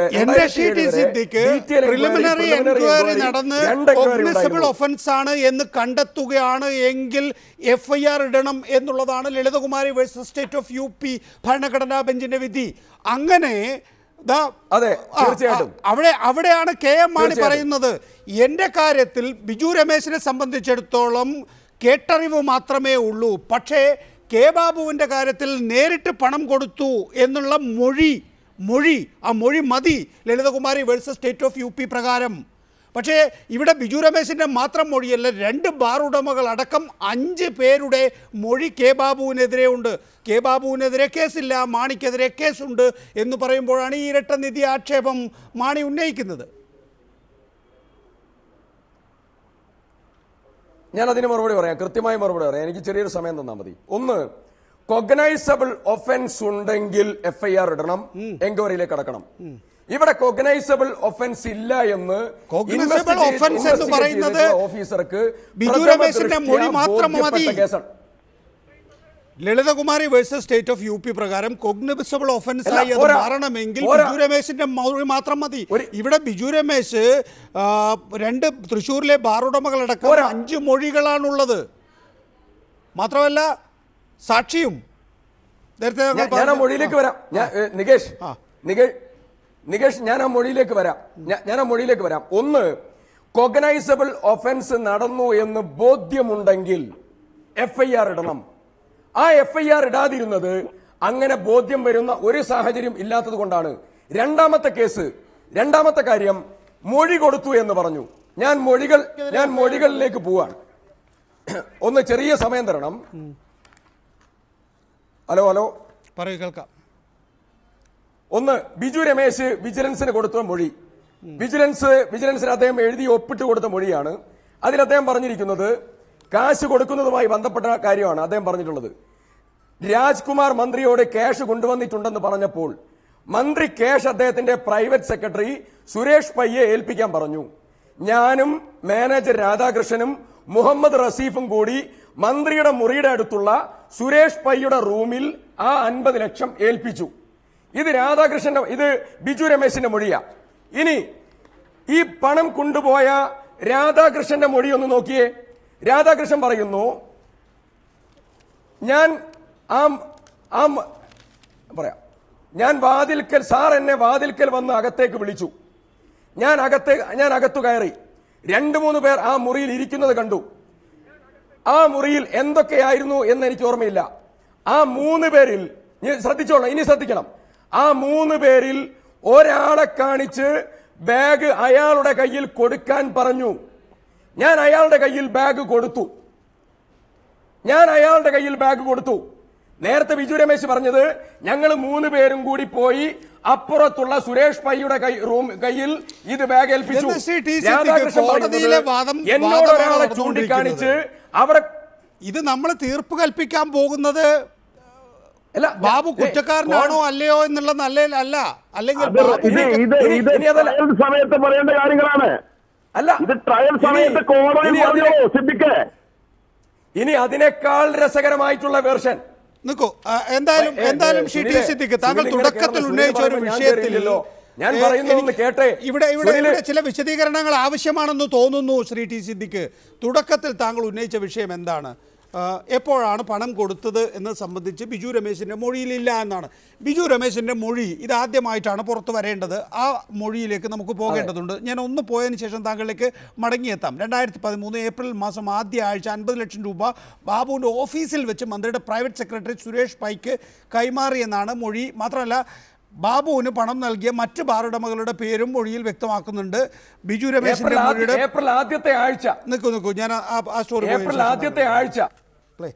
പ്രിലിമിനറി എൻക്വയറി നടന്ന് കോഗ്നിസബിൾ ഒഫൻസ് ആണ് എന്ന് കണ്ടെത്തുകയാണ് എങ്കിൽ FIR ഇടണം എന്നുള്ളതാണ് Lalita Kumari versus state of UP ഭരണഘടനാ ബെഞ്ചിന്റെ വിധി. അങ്ങനെ അവിടെയാണ് KM മാണി പറയുന്നത്, എന്റെ കാര്യത്തിൽ ബിജു രമേശിനെ സംബന്ധിച്ചിടത്തോളം കേട്ടറിവ് മാത്രമേ ഉള്ളൂ, പക്ഷേ കെ ബാബുവിൻ്റെ കാര്യത്തിൽ നേരിട്ട് പണം കൊടുത്തു എന്നുള്ള ആ മൊഴി മതി Lalita Kumari versus state of UP പ്രകാരം. പക്ഷേ ഇവിടെ ബിജു രമേശിൻ്റെ മാത്രം മൊഴിയല്ല, 2 ബാർ ഉടമകൾ അടക്കം 5 പേരുടെ മൊഴി കെ ബാബുവിനെതിരെ ഉണ്ട്. കെ ബാബുവിനെതിരെ കേസില്ല, മാണിക്കെതിരെ കേസുണ്ട് എന്ന് പറയുമ്പോഴാണ് ഈ ഇരട്ട നിധി ആക്ഷേപം മാണി ഉന്നയിക്കുന്നത്. ഞാൻ അതിന് മറുപടി പറയാം, കൃത്യമായി മറുപടി പറയാം. എനിക്ക് ചെറിയൊരു സമയം തന്നാൽ മതി. ഒന്ന്, കൊഗ്നൈസബിൾ ഒഫൻസ് ഉണ്ടെങ്കിൽ FIR ഇടണം, എൻക്വയറിയിലേക്ക് കടക്കണം. ഇവിടെ കൊഗ്നൈസബിൾ ഒഫൻസ് ഇല്ല എന്ന് ഓഫീസർക്ക് ബിജു രമേശിന്റെ മൊഴി മാത്രം മതി. Lalita Kumari versus state of UP പ്രകാരം കോഗ്നിസബിൾ ഒഫൻസ് ആയി അത് മാറണമെങ്കിൽ ബിജു രമേശിന്റെ മൊഴി മാത്രം മതി. ഇവിടെ ബിജു രമേശ് 2 തൃശ്ശൂരിലെ ബാറുടമകളടക്കം 5 മൊഴികളാണുള്ളത്. മാത്രമല്ല സാക്ഷിയും. ഞാൻ ആ മൊഴിയിലേക്ക് വരാം. നികേഷ് ഞാൻ ആ മൊഴിയിലേക്ക് വരാം. ഒന്ന്, കൊഗ്നൈസബിൾ ഒഫൻസ് നടന്നു എന്ന് ബോധ്യമുണ്ടെങ്കിൽ FIR ഇടണം. ആ FIR ഇടാതിരുന്നത് അങ്ങനെ ബോധ്യം വരുന്ന ഒരു സാഹചര്യം ഇല്ലാത്തത് കൊണ്ടാണ്. രണ്ടാമത്തെ കാര്യം, മൊഴി കൊടുത്തു എന്ന് പറഞ്ഞു. ഞാൻ മൊഴികളിലേക്ക് പോവാണ്. ഒന്ന് ചെറിയ സമയം തരണം. ഹലോ പറയൂ, കേൾക്കാം. ഒന്ന്, ബിജു രമേശ് വിജിലൻസിന് കൊടുത്ത മൊഴി, വിജിലൻസിന് അദ്ദേഹം എഴുതി ഒപ്പിട്ട് കൊടുത്ത മൊഴിയാണ്. അതിൽ അദ്ദേഹം പറഞ്ഞിരിക്കുന്നത് കാശ് കൊടുക്കുന്നതുമായി ബന്ധപ്പെട്ട കാര്യമാണ് അദ്ദേഹം പറഞ്ഞിട്ടുള്ളത്. രാജ്കുമാർ മന്ത്രിയോട് ക്യാഷ് കൊണ്ടുവന്നിട്ടുണ്ടെന്ന് പറഞ്ഞപ്പോൾ മന്ത്രി ക്യാഷ് അദ്ദേഹത്തിന്റെ പ്രൈവറ്റ് സെക്രട്ടറി സുരേഷ് പയ്യെ ഏൽപ്പിക്കാൻ പറഞ്ഞു. ഞാനും മാനേജർ രാധാകൃഷ്ണനും മുഹമ്മദ് റസീഫും കൂടി മന്ത്രിയുടെ മുറിയുടെ അടുത്തുള്ള സുരേഷ് പയ്യുടെ റൂമിൽ ആ 50 ലക്ഷം ഏൽപ്പിച്ചു. ഇത് ബിജു രമേശിന്റെ മൊഴിയാ. ഇനി ഈ പണം കൊണ്ടുപോയ രാധാകൃഷ്ണന്റെ മൊഴി ഒന്ന് നോക്കിയേ. രാധാകൃഷ്ണൻ പറയുന്നു, ഞാൻ സാർ എന്നെ വാതിൽക്കൽ വന്ന് അകത്തേക്ക് വിളിച്ചു. ഞാൻ അകത്തു കയറി. 2-3 പേർ ആ മുറിയിൽ ഇരിക്കുന്നത് കണ്ടു. ആ മുറിയിൽ എന്തൊക്കെയായിരുന്നു എന്ന് എനിക്ക് ഓർമ്മയില്ല. ആ 3 പേരിൽ ശ്രദ്ധിക്കണം. ആ 3 പേരിൽ ഒരാളെ കാണിച്ച് ബാഗ് അയാളുടെ കയ്യിൽ കൊടുക്കാൻ പറഞ്ഞു. ഞാൻ അയാളുടെ കയ്യിൽ ബാഗ് കൊടുത്തു. നേരത്തെ ബിജു രമേശ് പറഞ്ഞത് ഞങ്ങൾ 3 പേരും കൂടി പോയി അപ്പുറത്തുള്ള സുരേഷ് പയ്യുടെ കയ്യിൽ ഇത് ബാഗ് ഏൽപ്പിച്ചു. എന്നോട് ഒരാളെ ചൂണ്ടിക്കാണിച്ച് അവിടെ ഇത് നമ്മൾ തീർപ്പ് കൽപ്പിക്കാൻ പോകുന്നത് ബാബു കുറ്റക്കാരനാണോ അല്ലയോ എന്നുള്ള നല്ലതല്ല. അല്ലെങ്കിൽ സമയത്ത് പറയേണ്ട കാര്യങ്ങളാണ്. ഇത് ട്രയൽ സമയത്ത് കോടതി ഇനി അതിനേക്കാൾ രസകരമായിട്ടുള്ള വേർഷൻ നിൽക്കൂ. എന്തായാലും സിദ്ദിഖ്, താങ്കൾ തുടക്കത്തിൽ ഉന്നയിച്ച ഒരു വിഷയത്തിൽ ഞാൻ പറയുന്നു കേട്ടെ. ഇവിടെ ചില വിശദീകരണങ്ങൾ ആവശ്യമാണെന്ന് തോന്നുന്നു. ശ്രീ ടി സിദ്ദിഖ്, തുടക്കത്തിൽ താങ്കൾ ഉന്നയിച്ച വിഷയം എന്താണ്? എപ്പോഴാണ് പണം കൊടുത്തത് എന്നത് സംബന്ധിച്ച് ബിജു രമേശിൻ്റെ മൊഴിയിലില്ല എന്നാണ്. ബിജു രമേശിൻ്റെ മൊഴി ഇതാദ്യമായിട്ടാണ് പുറത്തു വരേണ്ടത്. ആ മൊഴിയിലേക്ക് നമുക്ക് പോകേണ്ടതുണ്ട്. ഞാൻ ഒന്ന് പോയതിന് ശേഷം താങ്കളിലേക്ക് മടങ്ങിയെത്താം. 2013 ഏപ്രിൽ മാസം ആദ്യ ആഴ്ച 50 ലക്ഷം രൂപ ബാബുവിൻ്റെ ഓഫീസിൽ വെച്ച് മന്ത്രിയുടെ പ്രൈവറ്റ് സെക്രട്ടറി സുരേഷ് പൈക്ക് കൈമാറിയെന്നാണ് മൊഴി. മാത്രമല്ല ബാബുവിന് പണം നൽകിയ മറ്റ് ബാറുടമകളുടെ പേരും മൊഴിയിൽ വ്യക്തമാക്കുന്നുണ്ട്. ബിജു രമേശിന്റെ ഏപ്രിൽ ആദ്യത്തെ ആഴ്ച നിൽക്കൂ ഞാൻ ആ സ്റ്റോറി ആദ്യത്തെ ആഴ്ച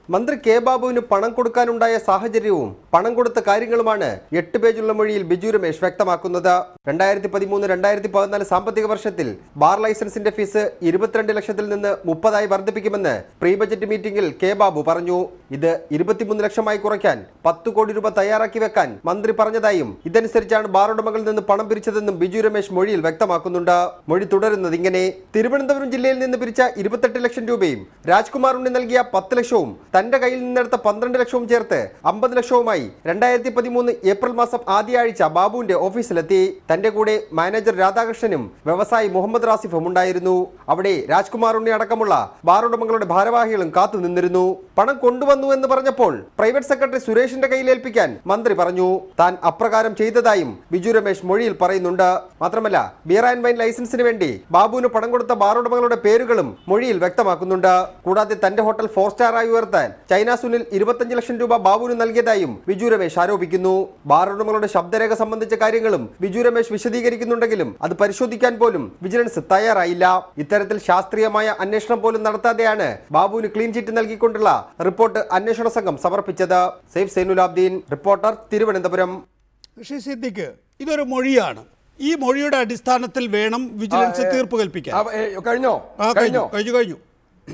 മന്ത്രി കെ ബാബുവിന് പണം കൊടുക്കാനുണ്ടായ സാഹചര്യവും പണം കൊടുത്ത കാര്യങ്ങളുമാണ് 8 പേജുള്ള മൊഴിയിൽ ബിജു രമേശ് വ്യക്തമാക്കുന്നത്. 2013-2014 സാമ്പത്തിക വർഷത്തിൽ ബാർ ലൈസൻസിന്റെ ഫീസ് 22 ലക്ഷത്തിൽ നിന്ന് 30 വർദ്ധിപ്പിക്കുമെന്ന് പ്രീ ബജറ്റ് മീറ്റിംഗിൽ കെ ബാബു പറഞ്ഞു. ഇത് 23 ലക്ഷമായി കുറയ്ക്കാൻ 10 കോടി രൂപ തയ്യാറാക്കി വെക്കാൻ മന്ത്രി പറഞ്ഞതായും ഇതനുസരിച്ചാണ് ബാർ ഉടമകളിൽ നിന്ന് പണം പിരിച്ചതെന്നും ബിജു രമേശ് മൊഴിയിൽ വ്യക്തമാക്കുന്നുണ്ട്. മൊഴി തുടരുന്നത് ഇങ്ങനെ: തിരുവനന്തപുരം ജില്ലയിൽ നിന്ന് പിരിച്ച 28 ലക്ഷം രൂപയും രാജ്കുമാർ ഉണ്ണി നൽകിയ 10 ലക്ഷവും തന്റെ കയ്യിൽ നിന്നെടുത്ത 12 ലക്ഷവും ചേർത്ത് 50 ലക്ഷവുമായി 2013 ഏപ്രിൽ മാസം ആദ്യ ആഴ്ച ബാബുവിന്റെ ഓഫീസിലെത്തി. തന്റെ കൂടെ മാനേജർ രാധാകൃഷ്ണനും വ്യവസായി മുഹമ്മദ് റാസിഫും ഉണ്ടായിരുന്നു. അവിടെ രാജ്കുമാർ ഉണ്ണി അടക്കമുള്ള ബാർ ഉടമകളുടെ ഭാരവാഹികളും കാത്തു നിന്നിരുന്നു. പണം കൊണ്ടുവന്നു എന്ന് പറഞ്ഞപ്പോൾ പ്രൈവറ്റ് സെക്രട്ടറി സുരേഷിന്റെ കയ്യിൽ ഏൽപ്പിക്കാൻ മന്ത്രി പറഞ്ഞു. താൻ അപ്രകാരം ചെയ്തതായും ബിജു രമേശ് മൊഴിയിൽ പറയുന്നുണ്ട്. മാത്രമല്ല, ബിയർ ആൻഡ് വൈൻ ലൈസൻസിന് വേണ്ടി ബാബുവിന് പണം കൊടുത്ത ബാർ ഉടമകളുടെ പേരുകളും മൊഴിയിൽ വ്യക്തമാക്കുന്നുണ്ട്. കൂടാതെ തന്റെ ഹോട്ടൽ 4 സ്റ്റാറായി ഉയർത്താൻ ചൈന സുനിൽ 25 ലക്ഷം രൂപ ബാബുവിന് നൽകിയതായും ബിജു രമേശ് ആരോപിക്കുന്നു. ബാർ ഉടമകളുടെ ശബ്ദരേഖ സംബന്ധിച്ച കാര്യങ്ങളും ബിജു രമേശ് വിശദീകരിക്കുന്നുണ്ടെങ്കിലും അത് പരിശോധിക്കാൻ പോലും വിജിലൻസ് തയ്യാറായില്ല. ഇത്തരത്തിൽ ശാസ്ത്രീയമായ അന്വേഷണം പോലും നടത്താതെയാണ് ബാബുവിന് ക്ലീൻ ചിറ്റ് നൽകിക്കൊണ്ടുള്ള റിപ്പോർട്ട് അന്വേഷണ സംഘം സമർപ്പിച്ചത്. സൈഫ് സൈനുലാബ്ദീൻ, റിപ്പോർട്ടർ, തിരുവനന്തപുരം. സിദ്ദിഖ്, ഇതൊരു മൊഴിയാണ്. ഈ മൊഴിയുടെ അടിസ്ഥാനത്തിൽ വേണം വിജിലൻസ് തീർപ്പ് കൽപ്പിക്കാൻ. കഴിഞ്ഞു.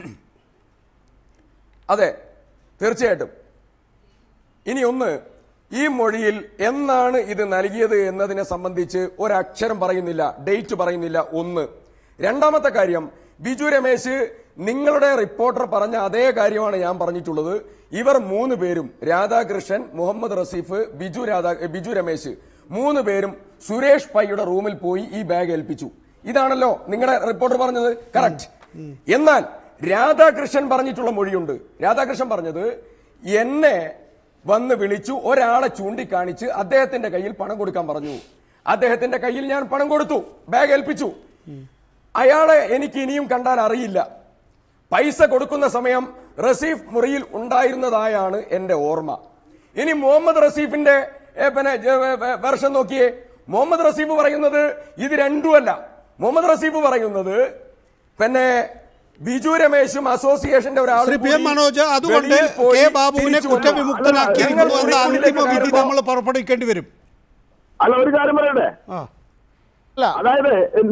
അതെ, തീർച്ചയായിട്ടും. ഇനി ഒന്ന്, ഈ മൊഴിയിൽ എന്നാണ് ഇത് നൽകിയത് എന്നതിനെ സംബന്ധിച്ച് ഒരക്ഷരം പറയുന്നില്ല, ഡേറ്റ് പറയുന്നില്ല. ഒന്ന്. രണ്ടാമത്തെ കാര്യം, ബിജു രമേശ് നിങ്ങളുടെ റിപ്പോർട്ടർ പറഞ്ഞ അതേ കാര്യമാണ് ഞാൻ പറഞ്ഞിട്ടുള്ളത്. ഇവർ 3 പേരും, രാധാകൃഷ്ണൻ, മുഹമ്മദ് റസീഫ്, ബിജു രമേശ് 3 പേരും സുരേഷ് പൈയുടെ റൂമിൽ പോയി ഈ ബാഗ് ഏൽപ്പിച്ചു. ഇതാണല്ലോ നിങ്ങളുടെ റിപ്പോർട്ടർ പറഞ്ഞത്. കറക്റ്റ്. എന്നാൽ രാധാകൃഷ്ണൻ പറഞ്ഞിട്ടുള്ള മൊഴിയുണ്ട്. രാധാകൃഷ്ണൻ പറഞ്ഞത്, എന്നെ വന്ന് വിളിച്ചു, ഒരാളെ ചൂണ്ടിക്കാണിച്ച് അദ്ദേഹത്തിന്റെ കയ്യിൽ പണം കൊടുക്കാൻ പറഞ്ഞു. അദ്ദേഹത്തിന്റെ കയ്യിൽ ഞാൻ പണം കൊടുത്തു, ബാഗ് ഏൽപ്പിച്ചു. അയാളെ എനിക്ക് ഇനിയും കണ്ടാൽ അറിയില്ല. പൈസ കൊടുക്കുന്ന സമയം റസീഫ് മുറിയിൽ ഉണ്ടായിരുന്നതായാണ് എന്റെ ഓർമ്മ. ഇനി മുഹമ്മദ് റസീഫിന്റെ വെർഷൻ നോക്കിയേ. മുഹമ്മദ് റസീഫ് പറയുന്നത് ഇത് രണ്ടുമല്ല. മുഹമ്മദ് റസീഫ് പറയുന്നത് പിന്നെ ബിജു രമേശും അസോസിയേഷന്റെ ഒരാൾ മനോജ്, അതുകൊണ്ട് കെ ബാബുവിനെ കുറ്റവിമുക്തനാക്കിയിരിക്കുന്നു എന്ന അന്തിമ വിധി നമ്മൾ പുറപ്പെടുവിക്കേണ്ടി വരും. അല്ല, ഒരു കാര്യം പറയട്ടെ. അതായത്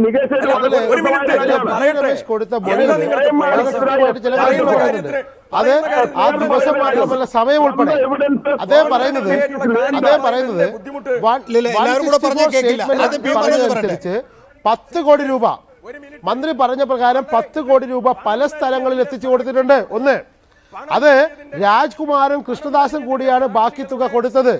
കൊടുത്ത അത് ആ ദിവസം മാത്രമല്ല, സമയം ഉൾപ്പെടെ അദ്ദേഹം പറയുന്നത് പറഞ്ഞതനുസരിച്ച് 10 കോടി രൂപ മന്ത്രി പറഞ്ഞ പ്രകാരം 10 കോടി രൂപ പല സ്ഥലങ്ങളിൽ എത്തിച്ചു കൊടുത്തിട്ടുണ്ട്. ഒന്ന്, അത് രാജ്കുമാറും കൃഷ്ണദാസും കൂടിയാണ് ബാക്കി തുക കൊടുത്തത്.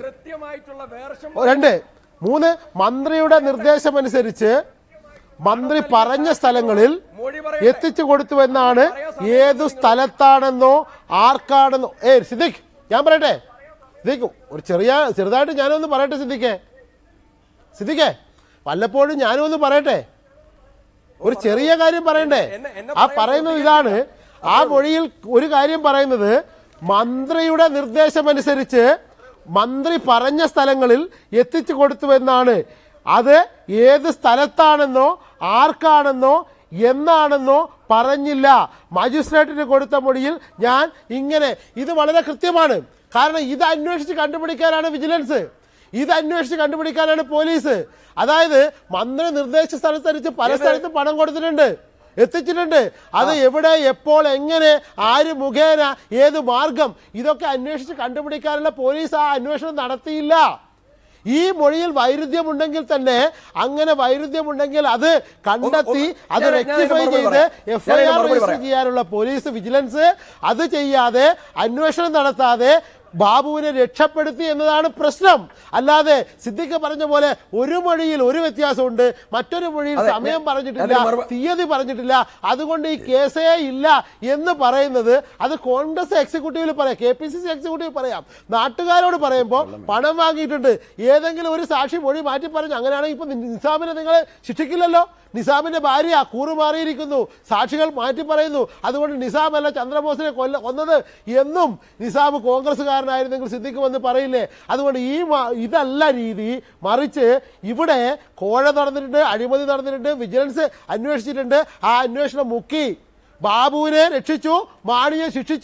2, 3, മന്ത്രിയുടെ നിർദ്ദേശമനുസരിച്ച് മന്ത്രി പറഞ്ഞ സ്ഥലങ്ങളിൽ എത്തിച്ചു കൊടുത്തുവെന്നാണ്. ഏതു സ്ഥലത്താണെന്നോ ആർക്കാണെന്നോ സിദ്ദിഖ്, ഞാൻ പറയട്ടെ സിദ്ദിഖ്, ഒരു ചെറുതായിട്ട് ഞാനൊന്ന് പറയട്ടെ. സിദ്ദിഖേ വല്ലപ്പോഴും ഞാനും ഒന്ന് പറയട്ടെ, ഒരു ചെറിയ കാര്യം പറയണ്ടേ? ആ പറയുന്നത് ഇതാണ്. ആ മൊഴിയിൽ ഒരു കാര്യം പറയുന്നത്, മന്ത്രിയുടെ നിർദ്ദേശമനുസരിച്ച് മന്ത്രി പറഞ്ഞ സ്ഥലങ്ങളിൽ എത്തിച്ചു കൊടുത്തുവെന്നാണ്. അത് ഏത് സ്ഥലത്താണെന്നോ ആർക്കാണെന്നോ എന്നാണെന്നോ പറഞ്ഞില്ല. മജിസ്ട്രേറ്റിന് കൊടുത്ത മൊഴിയിൽ ഞാൻ ഇങ്ങനെ, ഇത് വളരെ കൃത്യമാണ്. കാരണം ഇത് അന്വേഷിച്ച് കണ്ടുപിടിക്കാനാണ് വിജിലൻസ്, ഇത് അന്വേഷിച്ച് കണ്ടുപിടിക്കാനാണ് പോലീസ്. അതായത് മന്ത്രി നിർദ്ദേശ സ്ഥലത്തനുസരിച്ച് പല സ്ഥലത്തും പണം കൊടുത്തിട്ടുണ്ട്, എത്തിച്ചിട്ടുണ്ട്. അത് എവിടെ, എപ്പോൾ, എങ്ങനെ, ആര് മുഖേന, ഏത് മാർഗം, ഇതൊക്കെ അന്വേഷിച്ച് കണ്ടുപിടിക്കാനുള്ള പോലീസ് ആ അന്വേഷണം നടത്തിയില്ല. ഈ മൊഴിയിൽ വൈരുദ്ധ്യമുണ്ടെങ്കിൽ തന്നെ, അങ്ങനെ വൈരുദ്ധ്യമുണ്ടെങ്കിൽ അത് കണ്ടെത്തി അത് റെക്ടിഫൈ ചെയ്ത് FIR രജിസ്റ്റർ ചെയ്യാനുള്ള പോലീസ്, വിജിലൻസ് അത് ചെയ്യാതെ, അന്വേഷണം നടത്താതെ ബാബുവിനെ രക്ഷപ്പെടുത്തി എന്നതാണ് പ്രശ്നം. അല്ലാതെ സിദ്ദിഖ് പറഞ്ഞ പോലെ ഒരു മൊഴിയിൽ ഒരു വ്യത്യാസമുണ്ട്, മറ്റൊരു മൊഴിയിൽ സമയം പറഞ്ഞിട്ടില്ല, തീയതി പറഞ്ഞിട്ടില്ല, അതുകൊണ്ട് ഈ കേസേ ഇല്ല എന്ന് പറയുന്നത് അത് കോൺഗ്രസ് എക്സിക്യൂട്ടീവിൽ പറയാം, KPCC എക്സിക്യൂട്ടീവ് പറയാം. നാട്ടുകാരോട് പറയുമ്പോൾ പണം വാങ്ങിയിട്ടുണ്ട്, ഏതെങ്കിലും ഒരു സാക്ഷി മൊഴി മാറ്റി പറഞ്ഞു. അങ്ങനെയാണെങ്കിൽ ഇപ്പൊ നിസാമിനെ നിങ്ങൾ ശിക്ഷിക്കില്ലല്ലോ. നിസാമിന്റെ ഭാര്യ കൂറുമാറിയിരിക്കുന്നു, സാക്ഷികൾ മാറ്റി പറയുന്നു. അതുകൊണ്ട് നിസാമല്ല ചന്ദ്രബോസിനെ കൊന്നത് എന്നും നിസാം കോൺഗ്രസ്സുകാരനായിരുന്നെങ്കിൽ സിദ്ദിഖ് വന്ന് പറയില്ലേ? അതുകൊണ്ട് ഇതല്ല രീതി. മറിച്ച് ഇവിടെ കോഴ നടന്നിട്ടുണ്ട്, അഴിമതി നടന്നിട്ടുണ്ട്, വിജിലൻസ് അന്വേഷിച്ചിട്ടുണ്ട്. ആ അന്വേഷണം മുക്കി ബാബുവിനെ രക്ഷിച്ചു, മാണിയെ ശിക്ഷിച്ചു.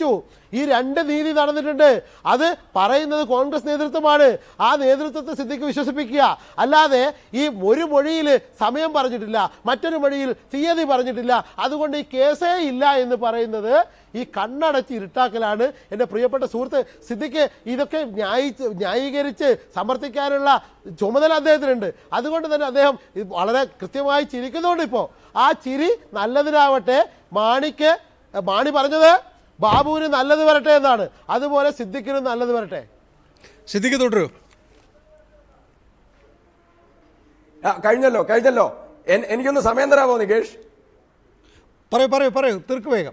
ഈ രണ്ട് നീതി നടന്നിട്ടുണ്ട്. അത് പറയുന്നത് കോൺഗ്രസ് നേതൃത്വമാണ്. ആ നേതൃത്വത്തെ സിദ്ദിഖ് വിശ്വസിപ്പിക്കുക. അല്ലാതെ ഈ ഒരു മൊഴിയിൽ സമയം പറഞ്ഞിട്ടില്ല, മറ്റൊരു മൊഴിയിൽ തീയതി പറഞ്ഞിട്ടില്ല, അതുകൊണ്ട് ഈ കേസേ ഇല്ല എന്ന് പറയുന്നത് ഈ കണ്ണടച്ച് ഇരുട്ടാക്കലാണ്. എൻ്റെ പ്രിയപ്പെട്ട സുഹൃത്ത് സിദ്ദിഖ് ഇതൊക്കെ ന്യായീകരിച്ച് സമർത്ഥിക്കാനുള്ള ചുമതല അദ്ദേഹത്തിനുണ്ട്. അതുകൊണ്ട് തന്നെ അദ്ദേഹം വളരെ കൃത്യമായി ചിരിക്കുന്നുണ്ട്. ഇപ്പോൾ ആ ചിരി നല്ലതിനാവട്ടെ. മാണി പറഞ്ഞത് ബാബുവിന് നല്ലത് വരട്ടെ എന്നാണ്. അതുപോലെ സിദ്ദിഖിനും നല്ലത് വരട്ടെ. സിദ്ദിഖ് തുടരൂ. കഴിഞ്ഞല്ലോ. എനിക്കൊന്ന് സമയം തരാമോ നികേഷ്? പറയൂ തീർക്ക് വേഗം.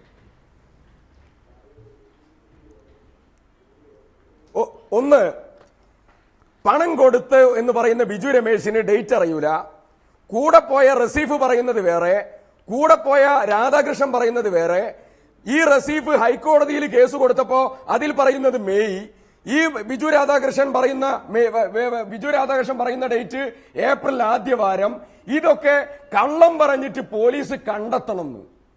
ഒന്ന്, പണം കൊടുത്ത് എന്ന് പറയുന്ന ബിജു രമേശിന് ഡേറ്റ് അറിയൂല. കൂടെ പോയ റസീഫ് പറയുന്നത് വേറെ, കൂടെ പോയ രാധാകൃഷ്ണൻ പറയുന്നത് വേറെ. ഈ റസീഫ് ഹൈക്കോടതിയിൽ കേസ് കൊടുത്തപ്പോ അതിൽ പറയുന്നത് മെയ്. ഈ ബിജു രാധാകൃഷ്ണൻ പറയുന്ന ഡേറ്റ് ഏപ്രിൽ ആദ്യ വാരം. ഇതൊക്കെ കള്ളം പറഞ്ഞിട്ട് പോലീസ് കണ്ടെത്തണം.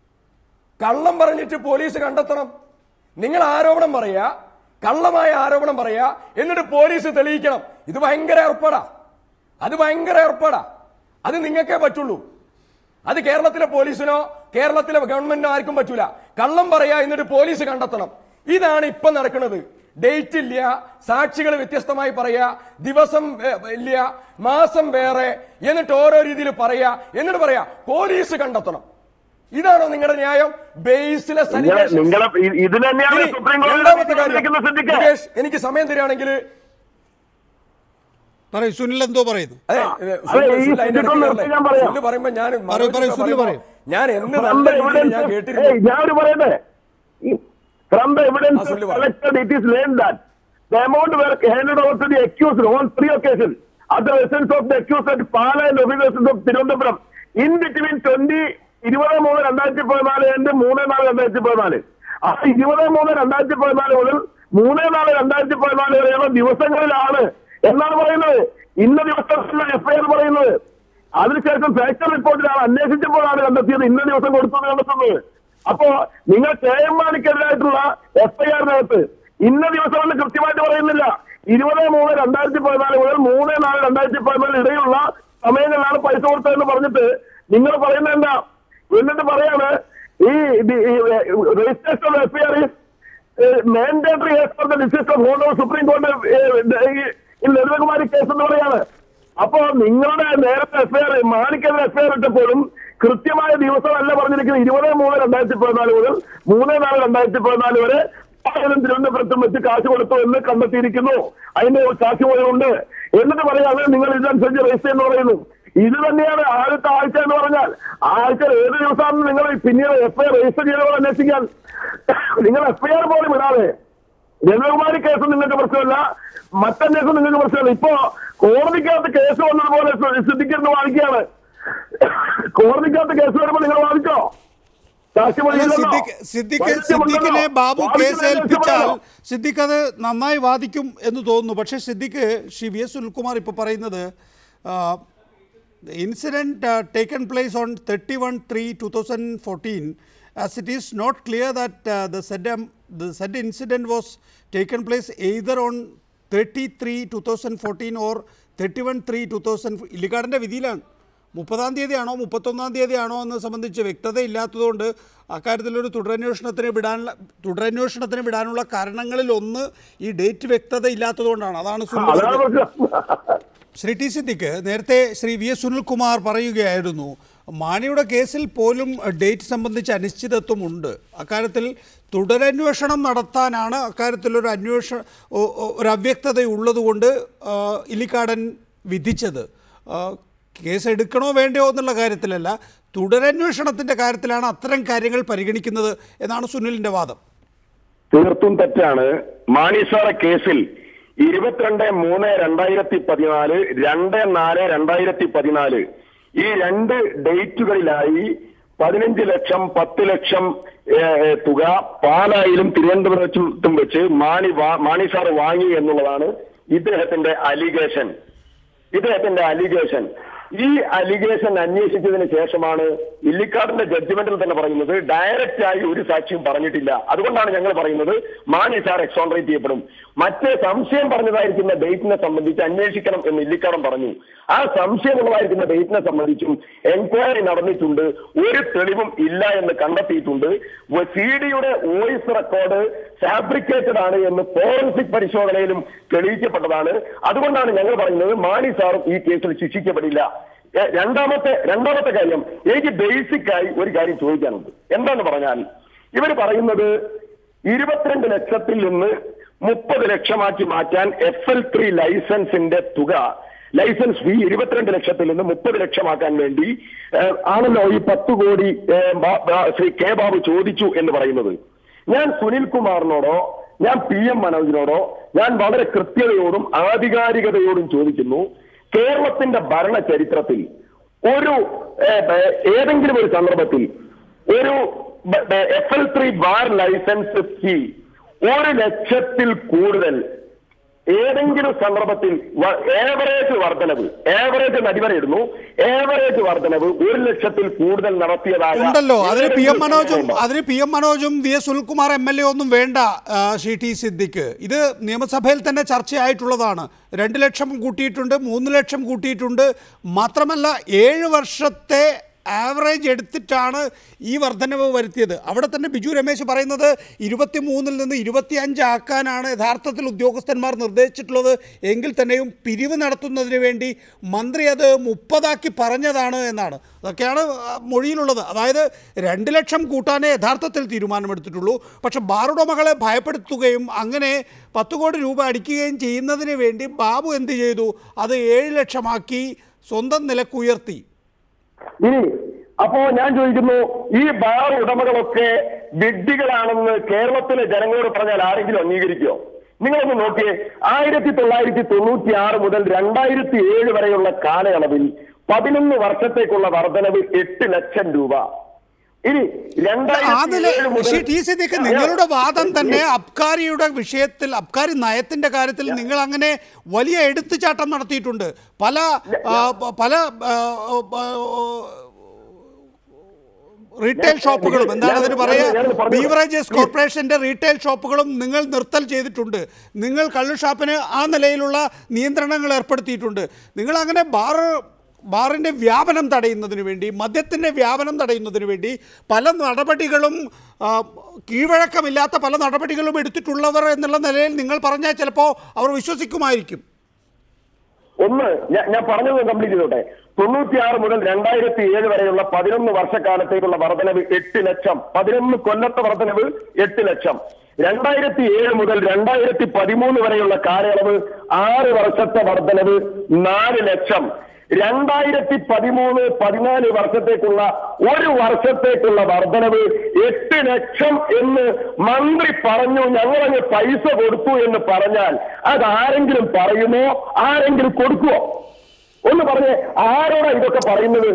നിങ്ങൾ ആരോപണം പറയാ, കള്ളമായ ആരോപണം പറയാ, എന്നിട്ട് പോലീസ് തെളിയിക്കണം. ഇത് ഭയങ്കര ഏർപ്പാടാ. അത് നിങ്ങൾക്കേ പറ്റുള്ളൂ. അത് കേരളത്തിലെ പോലീസിനോ കേരളത്തിലെ ഗവൺമെന്റിനോ ആർക്കും പറ്റൂല. കള്ളം പറയാ, എന്നിട്ട് പോലീസ് കണ്ടെത്തണം. ഇതാണ് ഇപ്പൊ നടക്കുന്നത്. ഡേറ്റ് ഇല്ല, സാക്ഷികൾ വ്യത്യസ്തമായി പറയാ, ദിവസം ഇല്ല, മാസം വേറെ, എന്നിട്ട് ഓരോ രീതിയിൽ പറയാ, എന്നിട്ട് പറയാ പോലീസ് കണ്ടെത്തണം. ഇതാണോ നിങ്ങളുടെ ന്യായം? ബേസിലെ എനിക്ക് സമയം തരികയാണെങ്കിൽ സുനിൽ എന്തോ പറയുന്നു. പറയുമ്പോ ഞാൻ എന്ന് ഞാൻ കേട്ടിരുന്നു. From the evidence collected, it is learned that the amount were handed over to the accused on 3 occasions at the residence of the accused at Pala and offices of Tirunelveli in between 23/3/2014 and 3/4/2014. ആ 23/3/2014 മുതൽ 3/4/2014 വരെയുള്ള ദിവസങ്ങളിലാണ് എന്നാണ് പറയുന്നത്. ഇന്ന ദിവസത്തിലാണ് FIR പറയുന്നത്. അതിനുശേഷം factor റിപ്പോർട്ടിലാണ് അന്വേഷിച്ചപ്പോഴാണ് കണ്ടെത്തിയത് ഇന്ന ദിവസം കൊടുത്തത് കണ്ടെത്തുന്നത്. അപ്പോ നിങ്ങൾ KM മാണിക്കെതിരായിട്ടുള്ള എഫ്ഐആറിനകത്ത് ഇന്ന ദിവസമെന്ന് കൃത്യമായിട്ട് പറയുന്നില്ല. 20/3/2014 മുതൽ 3/4/2014 ഇടയിലുള്ള സമയങ്ങളിലാണ് പൈസ കൊടുത്തതെന്ന് പറഞ്ഞിട്ട് നിങ്ങൾ പറയുന്നത് എന്താ? എന്നിട്ട് പറയാണ് ഈ registration of FIR mandatory as per the decision of honourable supreme കോടതി ലളിതകുമാരി കേസ് എന്ന് പറയാണ്. അപ്പോ നിങ്ങളുടെ നേരത്തെ എഫ്ഐആർ മാണിക്കെതിരെ എഫ്ഐആർ ഇട്ടപ്പോഴും കൃത്യമായ ദിവസമല്ല പറഞ്ഞിരിക്കുന്നത്. 20/3/2014 മുതൽ 3/4/2014 വരെ തിരുവനന്തപുരത്തും വെച്ച് കാശ് കൊടുത്തു എന്ന് കണ്ടെത്തിയിരിക്കുന്നു. അതിന്റെ സാക്ഷിമൊഴിയുണ്ട്. എന്നിട്ട് പറയാണ് നിങ്ങൾ ഇതനുസരിച്ച് രജിസ്റ്റർ എന്ന് പറയുന്നു. ഇത് തന്നെയാണ് ആദ്യത്തെ ആഴ്ച എന്ന് പറഞ്ഞാൽ. ആഴ്ച ഏത് ദിവസമാണ് നിങ്ങൾ പിന്നീട് എഫ്ഐആർ രജിസ്റ്റർ ചെയ്തവർ അന്വേഷിക്കാൻ? നിങ്ങൾ എഫ്ഐആർ പോലും ഇടാതെ ലളിതകുമാരി കേസ് നിങ്ങൾക്ക് പ്രശ്നമല്ല, മറ്റന്വേഷണം നിങ്ങൾക്ക് പ്രശ്നമല്ല. ഇപ്പോ കോടതിക്കകത്ത് കേസ് വന്നതുപോലെ സിദ്ദിഖിന് വാദിക്കുകയാണ്. കോടതിക്കകത്ത് കേസ് വരുമ്പോൾ നിങ്ങൾ വാദിച്ചോ? സിദ്ദിഖിനെ ബാബു കേസ് ഏൽപ്പിച്ചാൽ സിദ്ദിഖ് അത് നന്നായി വാദിക്കും എന്ന് തോന്നുന്നു. പക്ഷേ സിദ്ദിഖ് ശ്രീ VS സുനിൽകുമാർ ഇപ്പോൾ പറയുന്നത് incident taken place on 31/3/2014 as it is not clear that the said incident was taken place either on 30/3/2014 or 31/3/2000. ഇല്ലിക്കാടിൻ്റെ വിധിയിലാണ് 30-ാം തീയതിയാണോ 31-ാം തീയതിയാണോ എന്ന് സംബന്ധിച്ച് വ്യക്തതയില്ലാത്തതുകൊണ്ട് അക്കാര്യത്തിലൊരു തുടരന്വേഷണത്തിന് വിടാനുള്ള കാരണങ്ങളിലൊന്ന് ഈ ഡേറ്റ് വ്യക്തത ഇല്ലാത്തതുകൊണ്ടാണ്. അതാണ് ശ്രീ ടി സിദ്ദിഖ്. നേരത്തെ ശ്രീ VS സുനിൽകുമാർ പറയുകയായിരുന്നു മാണിയുടെ കേസിൽ പോലും ഡേറ്റ് സംബന്ധിച്ച് അനിശ്ചിതത്വമുണ്ട്. അക്കാര്യത്തിൽ തുടരന്വേഷണം നടത്താനാണ് അക്കാര്യത്തിലൊരു ഒരു അവ്യക്തതയുള്ളതുകൊണ്ട് ഇല്ലിക്കാടൻ വിധിച്ചത്. കേസ് എടുക്കണോ വേണ്ടയോ എന്നുള്ള കാര്യത്തിലല്ല, തുടരന്വേഷണത്തിൻ്റെ കാര്യത്തിലാണ് അത്തരം കാര്യങ്ങൾ പരിഗണിക്കുന്നത് എന്നാണ് സുനിലിൻ്റെ വാദം. തീർത്തും തെറ്റാണ്. മാണി സാറെ കേസിൽ 22/3/2014, 2/4/2014 ഈ 2 ഡേറ്റുകളിലായി 15 ലക്ഷം 10 ലക്ഷം തുക പാലായിലും തിരുവനന്തപുരത്തും വെച്ച് മാണി സാർ വാങ്ങി എന്നുള്ളതാണ് ഇദ്ദേഹത്തിന്റെ അലിഗേഷൻ. ഈ അലിഗേഷൻ അന്വേഷിച്ചതിന് ശേഷമാണ് ഇല്ലിക്കാടിന്റെ ജഡ്ജ്മെന്റിൽ തന്നെ പറയുന്നത് ഡയറക്റ്റ് ആയി ഒരു സാക്ഷിയും പറഞ്ഞിട്ടില്ല. അതുകൊണ്ടാണ് ഞങ്ങൾ പറയുന്നത് മാണി സാർ എക്സോണറേറ്റ് ചെയ്യപ്പെടും. മറ്റേ സംശയം പറഞ്ഞതായിരിക്കുന്ന ഡേറ്റിനെ സംബന്ധിച്ച് അന്വേഷിക്കണം എന്ന് ഇല്ലിക്കാടൻ പറഞ്ഞു. ആ സംശയമുള്ളതായിരിക്കുന്ന ഡേറ്റിനെ സംബന്ധിച്ചും എൻക്വയറി നടന്നിട്ടുണ്ട്. ഒരു തെളിവും ഇല്ല എന്ന് കണ്ടെത്തിയിട്ടുണ്ട്. CD-യുടെ വോയിസ് റെക്കോർഡ് ഫാബ്രിക്കേറ്റഡ് ആണ് എന്ന് ഫോറൻസിക് പരിശോധനയിലും തെളിയിക്കപ്പെട്ടതാണ്. അതുകൊണ്ടാണ് ഞങ്ങൾ പറയുന്നത് മാണി സാറും ഈ കേസിൽ ശിക്ഷിക്കപ്പെടില്ല. രണ്ടാമത്തെ കാര്യം, എനിക്ക് ബേസിക് ആയി ഒരു കാര്യം ചോദിക്കാനുണ്ട്. എന്താന്ന് പറഞ്ഞാൽ ഇവർ പറയുന്നത് 22 ലക്ഷത്തിൽ നിന്ന് 30 ലക്ഷമാക്കി മാറ്റാൻ FL3 ലൈസൻസിന്റെ തുക, ലൈസൻസ് ഫീ 22 ലക്ഷത്തിൽ നിന്ന് 30 ലക്ഷമാക്കാൻ വേണ്ടി ആണല്ലോ ഈ 10 കോടി ശ്രീ കെ ബാബു ചോദിച്ചു എന്ന് പറയുന്നത്. ഞാൻ സുനിൽകുമാറിനോടോ ഞാൻ PM മനോജിനോടോ ഞാൻ വളരെ കൃത്യതയോടും ആധികാരികതയോടും ചോദിക്കുന്നു, കേരളത്തിന്റെ ഭരണ ചരിത്രത്തിൽ ഒരു ഏതെങ്കിലും ഒരു സന്ദർഭത്തിൽ ഒരു FL3 ബാർ ലൈസൻസ് ഫീ 1 ലക്ഷത്തിൽ കൂടുതൽ ഏതെങ്കിലും സന്ദർഭത്തിൽ ഏവറേജ് അടിവരയിടുന്നു, ഏവറേജ് വർധനവ് 1 ലക്ഷത്തിൽ കൂടുതൽ നടത്തിയതായ ഉണ്ടല്ലോ. അതിന് PM മനോജും VS സുനിൽകുമാർ MLA ഒന്നും വേണ്ട. ശ്രീ ടി സിദ്ദിഖ്, ഇത് നിയമസഭയിൽ തന്നെ ചർച്ചയായിട്ടുള്ളതാണ്. 2 ലക്ഷം കൂട്ടിയിട്ടുണ്ട്, 3 ലക്ഷം കൂട്ടിയിട്ടുണ്ട്. മാത്രമല്ല 7 വർഷത്തെ ആവറേജ് എടുത്തിട്ടാണ് ഈ വർധനവ് വരുത്തിയത്. അവിടെ തന്നെ ബിജു രമേശ് പറയുന്നത് 23-ൽ നിന്ന് 25 ആക്കാനാണ് യഥാർത്ഥത്തിൽ ഉദ്യോഗസ്ഥന്മാർ നിർദ്ദേശിച്ചിട്ടുള്ളത്. എങ്കിൽ തന്നെയും പിരിവ് നടത്തുന്നതിന് വേണ്ടി മന്ത്രി അത് 30 പറഞ്ഞതാണ് എന്നാണ്. അതൊക്കെയാണ് മൊഴിയിലുള്ളത്. അതായത് 2 ലക്ഷം കൂട്ടാനേ യഥാർത്ഥത്തിൽ തീരുമാനമെടുത്തിട്ടുള്ളൂ. പക്ഷെ ബാറുടമകളെ ഭയപ്പെടുത്തുകയും അങ്ങനെ 10 കോടി രൂപ അടിക്കുകയും ചെയ്യുന്നതിന് വേണ്ടി ബാബു എന്ത് ചെയ്തു? അത് 7 ലക്ഷമാക്കി സ്വന്തം നിലക്കുയർത്തി. ഇനി അപ്പോ ഞാൻ ചോദിക്കുന്നു, ഈ ബാർ ഉടമകളൊക്കെ വിഡ്ഢികളാണെന്ന് കേരളത്തിലെ ജനങ്ങളോട് പറഞ്ഞാൽ ആരെങ്കിലും അംഗീകരിക്കുമോ? നിങ്ങളൊന്ന് നോക്കിയേ. 1996 മുതൽ 2007 വരെയുള്ള കാലയളവിൽ 11 വർഷത്തേക്കുള്ള വർധനവ് 8 ലക്ഷം രൂപ. ഇനി നിങ്ങളുടെ വാദം തന്നെ അബ്കാരിയുടെ വിഷയത്തിൽ, അബ്കാരി നയത്തിന്റെ കാര്യത്തിൽ നിങ്ങൾ അങ്ങനെ വലിയ എടുത്തുചാട്ടം നടത്തിയിട്ടുണ്ട്. പല റീറ്റെയിൽ ഷോപ്പുകളും, എന്താണ് അതിന് പറയുക, ബീവറേജസ് കോർപ്പറേഷന്റെ റീറ്റെയിൽ ഷോപ്പുകളും നിങ്ങൾ നിർത്തൽ ചെയ്തിട്ടുണ്ട്. നിങ്ങൾ കള്ളുഷാപ്പിന് ആ നിലയിലുള്ള നിയന്ത്രണങ്ങൾ ഏർപ്പെടുത്തിയിട്ടുണ്ട്. നിങ്ങൾ അങ്ങനെ ബാറിൻ്റെ വ്യാപനം തടയുന്നതിന് വേണ്ടി, മദ്യത്തിൻ്റെ വ്യാപനം തടയുന്നതിന് വേണ്ടി പല നടപടികളും, കീഴ്വഴക്കമില്ലാത്ത പല നടപടികളും എടുത്തിട്ടുള്ളവർ എന്നുള്ള നിലയിൽ നിങ്ങൾ പറഞ്ഞാൽ ചിലപ്പോൾ അവർ വിശ്വസിക്കുമായിരിക്കും. ഒന്ന് ഞാൻ പറഞ്ഞത് കംപ്ലീറ്റ് ചെയ്തോട്ടെ. 96 മുതൽ 2007 വരെയുള്ള 11 വർഷക്കാലത്തേക്കുള്ള വർധനവ് 8 ലക്ഷം. 11 കൊല്ലത്തെ വർധനവ് 8 ലക്ഷം. 2007 മുതൽ 2013 വരെയുള്ള കാലയളവ് 6 വർഷത്തെ വർധനവ് 4 ലക്ഷം. 2013-14 വർഷത്തേക്കുള്ള 1 വർഷത്തേക്കുള്ള വർധനവ് 8 ലക്ഷം എന്ന് മന്ത്രി പറഞ്ഞു. ഞങ്ങളങ്ങ് പൈസ കൊടുത്തു എന്ന് പറഞ്ഞാൽ അതാരെങ്കിലും പറയുമോ? ആരെങ്കിലും കൊടുക്കുമോ? ഒന്ന് പറഞ്ഞേ, ആരോടാ ഇതൊക്കെ പറയുന്നത്?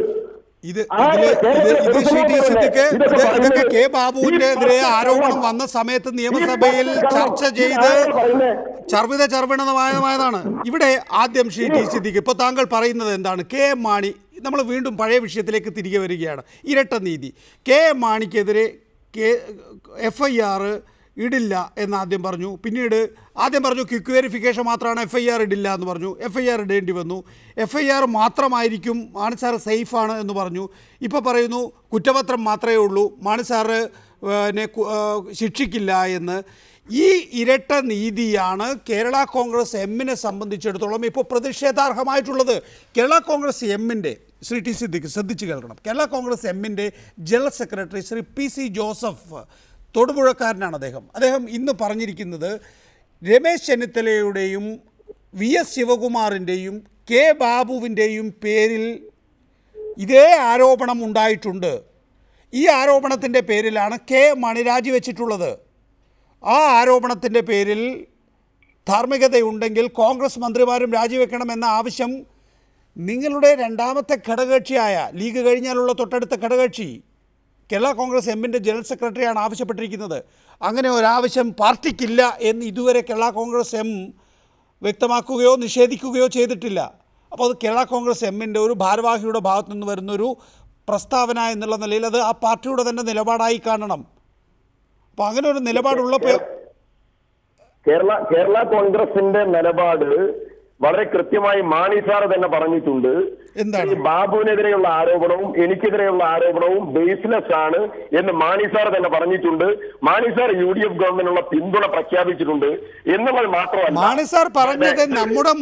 ഇതൊക്കെ കെ ബാബുവിനെതിരെ ആരോപണം വന്ന സമയത്ത് നിയമസഭയിൽ ചർച്ച ചെയ്ത് ചർവിതമായതാണ്. ഇവിടെ ആദ്യം ശ്രീ ടി സിദ്ദിഖ്, ഇപ്പോൾ താങ്കൾ പറയുന്നത് എന്താണ്? കെ എം മാണി, നമ്മൾ വീണ്ടും പഴയ വിഷയത്തിലേക്ക് തിരികെ വരികയാണ്. ഇരട്ട നീതി. കെ എം മാണിക്കെതിരെ FIR ഇടില്ല എന്ന് ആദ്യം പറഞ്ഞു. പിന്നീട് ആദ്യം പറഞ്ഞു ക്വിക്ക് വെരിഫിക്കേഷൻ മാത്രമാണ്, FIR ഇടില്ല എന്ന് പറഞ്ഞു. FIR ഇടേണ്ടി വന്നു. FIR മാത്രമായിരിക്കും, മാണി സാറ് സേഫാണ് എന്ന് പറഞ്ഞു. ഇപ്പോൾ പറയുന്നു കുറ്റപത്രം മാത്രമേ ഉള്ളൂ, മാണി സാറ് ശിക്ഷിക്കില്ല എന്ന്. ഈ ഇരട്ട നീതിയാണ് കേരള കോൺഗ്രസ് എമ്മിനെ സംബന്ധിച്ചിടത്തോളം ഇപ്പോൾ പ്രതിഷേധാർഹമായിട്ടുള്ളത്. കേരള കോൺഗ്രസ് എമ്മിൻ്റെ, ശ്രീ ടി സിദ്ദിഖ് ശ്രദ്ധിച്ചു കേൾക്കണം, കേരള കോൺഗ്രസ് എമ്മിൻ്റെ general secretary Shri PC Joseph, തൊടുപുഴക്കാരനാണ് അദ്ദേഹം ഇന്ന് പറഞ്ഞിരിക്കുന്നത് രമേശ് ചെന്നിത്തലയുടെയും VS ശിവകുമാറിൻ്റെയും കെ ബാബുവിൻ്റെയും പേരിൽ ഇതേ ആരോപണം ഉണ്ടായിട്ടുണ്ട്. ഈ ആരോപണത്തിൻ്റെ പേരിലാണ് കെ മാണി രാജിവെച്ചിട്ടുള്ളത്. ആ ആരോപണത്തിൻ്റെ പേരിൽ ധാർമ്മികതയുണ്ടെങ്കിൽ കോൺഗ്രസ് മന്ത്രിമാരും രാജിവെക്കണമെന്ന ആവശ്യം നിങ്ങളുടെ രണ്ടാമത്തെ ഘടകകക്ഷിയായ, ലീഗ് കഴിഞ്ഞാലുള്ള തൊട്ടടുത്ത ഘടകകക്ഷി കേരള കോൺഗ്രസ് എമ്മിൻ്റെ ജനറൽ സെക്രട്ടറിയാണ് ആവശ്യപ്പെട്ടിരിക്കുന്നത്. അങ്ങനെ ഒരാവശ്യം പാർട്ടിക്കില്ല എന്ന് ഇതുവരെ കേരള കോൺഗ്രസ് എം വ്യക്തമാക്കുകയോ നിഷേധിക്കുകയോ ചെയ്തിട്ടില്ല. അപ്പോൾ അത് കേരള കോൺഗ്രസ് എമ്മിൻ്റെ ഒരു ഭാരവാഹിയുടെ ഭാഗത്തു നിന്ന് വരുന്നൊരു പ്രസ്താവന എന്നുള്ള നിലയിൽ അത് ആ പാർട്ടിയുടെ തന്നെ നിലപാടായി കാണണം. അപ്പോൾ അങ്ങനെ ഒരു നിലപാടുള്ള കേരള കോൺഗ്രസിന്റെ നിലപാട് വളരെ കൃത്യമായി മാണി സാർ തന്നെ പറഞ്ഞിട്ടുണ്ട്. ഈ ബാബുവിനെതിരെയുള്ള ആരോപണവും എനിക്കെതിരെയുള്ള ആരോപണവും ബേസ്ലെസ് ആണ് എന്ന് മാണി സാർ തന്നെ പറഞ്ഞിട്ടുണ്ട്. മാണി സാർ UDF ഗവൺമെന്റിനുള്ള പിന്തുണ പ്രഖ്യാപിച്ചിട്ടുണ്ട് എന്നുള്ളത് മാത്രമല്ല, മാണി സാർ പറഞ്ഞത് നമ്മുടെ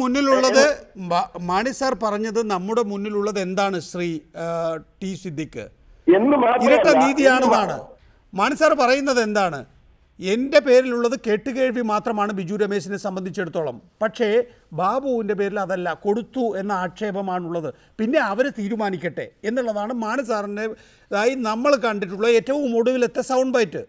മുന്നിലുള്ളത് എന്താണ് ശ്രീ ടി സിദ്ദിഖ്? ഇരട്ട നീതിയാണെന്നാണ് മാണി സാർ പറയുന്നത്. എന്താണ്? എൻ്റെ പേരിലുള്ളത് കേട്ടുകേഴ്വി മാത്രമാണ് ബിജു രമേശിനെ സംബന്ധിച്ചിടത്തോളം. പക്ഷേ ബാബുവിൻ്റെ പേരിൽ അതല്ല, കൊടുത്തു എന്ന ആക്ഷേപമാണുള്ളത്. പിന്നെ അവർ തീരുമാനിക്കട്ടെ എന്നുള്ളതാണ് മാണി സാറിൻ്റെതായി നമ്മൾ കണ്ടിട്ടുള്ള ഏറ്റവും ഒടുവിലത്തെ സൗണ്ട് ബൈറ്റ്.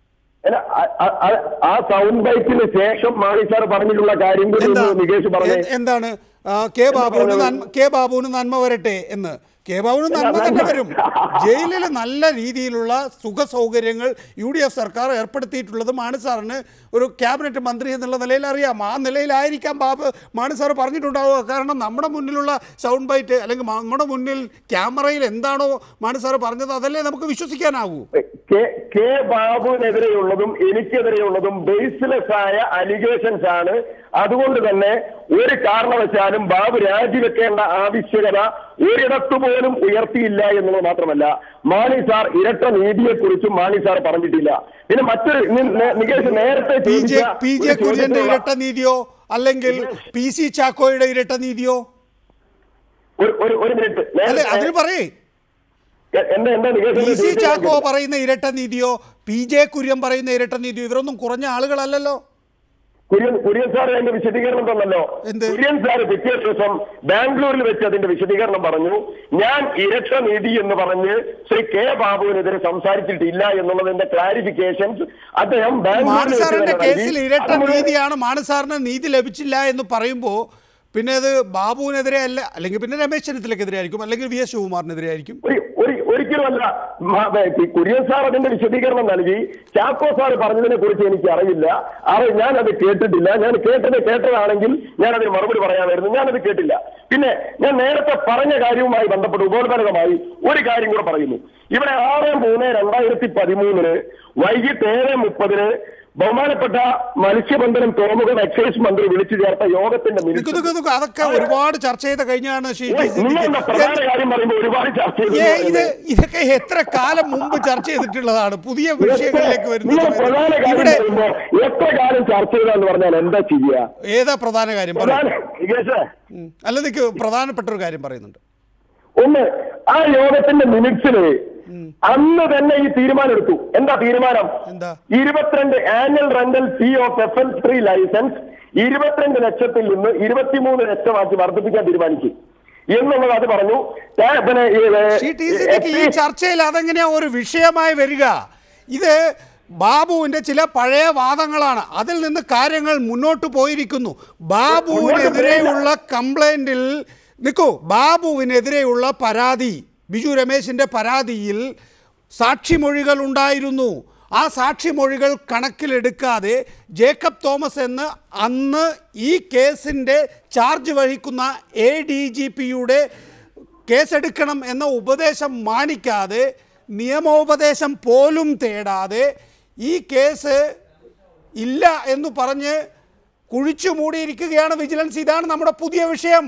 ആ സൗണ്ട് ബൈറ്റിന് ശേഷം മാണി സാർ പറഞ്ഞിട്ടുള്ള കാര്യം എന്താണ്? കെ ബാബുവിന് നന്മ വരട്ടെ എന്ന്. കെ ബാബുവിന് നന്മ തന്നെ വരും. ജയിലിൽ നല്ല രീതിയിലുള്ള സുഖ സൗകര്യങ്ങൾ UDF സർക്കാർ ഏർപ്പെടുത്തിയിട്ടുള്ളത് മാണി സാറിന് ഒരു ക്യാബിനറ്റ് മന്ത്രി എന്നുള്ള നിലയിൽ അറിയാം. ആ നിലയിലായിരിക്കാം മാണി സാർ പറഞ്ഞിട്ടുണ്ടാവുക. കാരണം നമ്മുടെ മുന്നിലുള്ള സൗണ്ട് ബൈറ്റ് അല്ലെങ്കിൽ നമ്മുടെ മുന്നിൽ ക്യാമറയിൽ എന്താണോ മാണി സാർ പറഞ്ഞത് അതല്ലേ നമുക്ക് വിശ്വസിക്കാനാവൂ. കെ ബാബുവിനെതിരെയുള്ളതും എനിക്കെതിരെയുള്ളതും ബേസ്ലെസ് ആയ അലിഗേഷൻസ് ആണ്. അതുകൊണ്ട് തന്നെ ഒരു കാരണവശാലും ബാബു രാജിവെക്കേണ്ട ആവശ്യകത ഒരിടത്തു പോലും ഉയർത്തിയില്ല എന്നുള്ളത് മാത്രമല്ല, മാണി സാർ ഇരട്ട നീതിയെ കുറിച്ചും മാണി സാർ പറഞ്ഞിട്ടില്ല. പിന്നെ മറ്റൊരു നികേഷ് നേരത്തെ PJ കുര്യന്റെ ഇരട്ട നീതിയോ അല്ലെങ്കിൽ PC ചാക്കോയുടെ ഇരട്ട നീതിയോ? ഒരു മിനിറ്റ് അതിന് പറയേ. PC ചാക്കോ പറയുന്ന ഇരട്ട നീതിയോ PJ കുര്യൻ പറയുന്ന ഇരട്ട നീതിയോ ഇവരൊന്നും കുറഞ്ഞ ആളുകളല്ലല്ലോ. കുര്യൻ സാർ അതിന്റെ വിശദീകരണം തന്നല്ലോ. കുര്യൻ സാർ പിറ്റേ ദിവസം ബാംഗ്ലൂരിൽ വെച്ച് അതിന്റെ വിശദീകരണം പറഞ്ഞു. ഞാൻ ഇരട്ട നീതി എന്ന് പറഞ്ഞ് ശ്രീ കെ ബാബുവിനെതിരെ സംസാരിച്ചിട്ടില്ല എന്നുള്ളതിന്റെ ക്ലാരിഫിക്കേഷൻസ് അദ്ദേഹം മാണി സാറിന്റെ കേസിൽ ഇരട്ട നീതിയാണ്. മാണി സാറിന് നീതി ലഭിച്ചില്ല എന്ന് പറയുമ്പോൾ പിന്നെ അത് ബാബുവിനെതിരെ അല്ല, അല്ലെങ്കിൽ പിന്നെ രമേശ് ചെന്നിത്തലക്കെതിരെ ആയിരിക്കും, അല്ലെങ്കിൽ VS ശിവകുമാറിനെതിരെ ആയിരിക്കും. ഒരിക്കലുമല്ല. കുര്യൻ സാർ അതിന്റെ വിശദീകരണം നൽകി. ചാക്കോ സാർ പറഞ്ഞതിനെ കുറിച്ച് എനിക്ക് അറിയില്ല. ഞാനത് കേട്ടിട്ടില്ല. ഞാൻ കേട്ടതാണെങ്കിൽ ഞാൻ അതിന് മറുപടി പറയാമായിരുന്നു. ഞാനത് കേട്ടില്ല. പിന്നെ ഞാൻ നേരത്തെ പറഞ്ഞ കാര്യവുമായി ബന്ധപ്പെട്ട് ഉപോത്പന്നമായി ഒരു കാര്യം കൂടെ പറയുന്നു. ഇവിടെ 6/3/2013 വൈകിട്ട് 7:30 ബഹുമാനപ്പെട്ട മത്സ്യബന്ധനം തുറമുഖം എക്സൈസ് മന്ത്രി വിളിച്ചു ചേർത്ത യോഗത്തിന്റെ അതൊക്കെ ഒരുപാട് ചർച്ച ചെയ്ത കഴിഞ്ഞാണ്. പ്രധാന കാര്യം പറയുമ്പോൾ ഒരുപാട് ചർച്ച ചെയ്തു. ഇതൊക്കെ എത്ര കാലം മുമ്പ് ചർച്ച ചെയ്തിട്ടുള്ളതാണ്. പുതിയ വിഷയങ്ങളിലേക്ക് വരുന്നത് പ്രധാന കാര്യം പറയുമ്പോ എത്ര കാലം ചർച്ച ചെയ്തെന്ന് പറഞ്ഞാൽ എന്താ ചെയ്യുക? ഏതാ പ്രധാന കാര്യം? അല്ല, നിക്ക് പ്രധാനപ്പെട്ട ഒരു കാര്യം പറയുന്നുണ്ട്. ഒന്ന്, ആ യോഗത്തിന്റെ മിനിറ്റ്സില് അന്ന് തന്നെ ഈ തീരുമാനം എടുത്തു. എന്താ തീരുമാനം? 22 annual rental fee of FL3 licence 22 ലക്ഷത്തിൽ നിന്ന് 23 ലക്ഷമാക്കി വർദ്ധിപ്പിക്കാൻ തീരുമാനിച്ചു എന്നുള്ളത് അത് പറഞ്ഞു. ഈ ചർച്ചയിൽ അതെങ്ങനെയാ ഒരു വിഷയമായി വരിക? ഇത് ബാബുവിന്റെ ചില പഴയ വാദങ്ങളാണ്. അതിൽ നിന്ന് കാര്യങ്ങൾ മുന്നോട്ട് പോയിരിക്കുന്നു. ബാബുവിനെതിരെയുള്ള കംപ്ലൈന്റിൽ ബാബുവിനെതിരെയുള്ള പരാതി, ബിജു രമേശിൻ്റെ പരാതിയിൽ സാക്ഷിമൊഴികൾ ഉണ്ടായിരുന്നു. ആ സാക്ഷിമൊഴികൾ കണക്കിലെടുക്കാതെ ജേക്കബ് തോമസ് എന്ന് അന്ന് ഈ കേസിൻ്റെ ചാർജ് വഹിക്കുന്ന ADGPയുടെ കേസെടുക്കണം എന്ന ഉപദേശം മാനിക്കാതെ, നിയമോപദേശം പോലും തേടാതെ ഈ കേസ് ഇല്ല എന്ന് പറഞ്ഞ് കുഴിച്ചു മൂടിയിരിക്കുകയാണ് വിജിലൻസ്. ഇതാണ് നമ്മുടെ പുതിയ വിഷയം.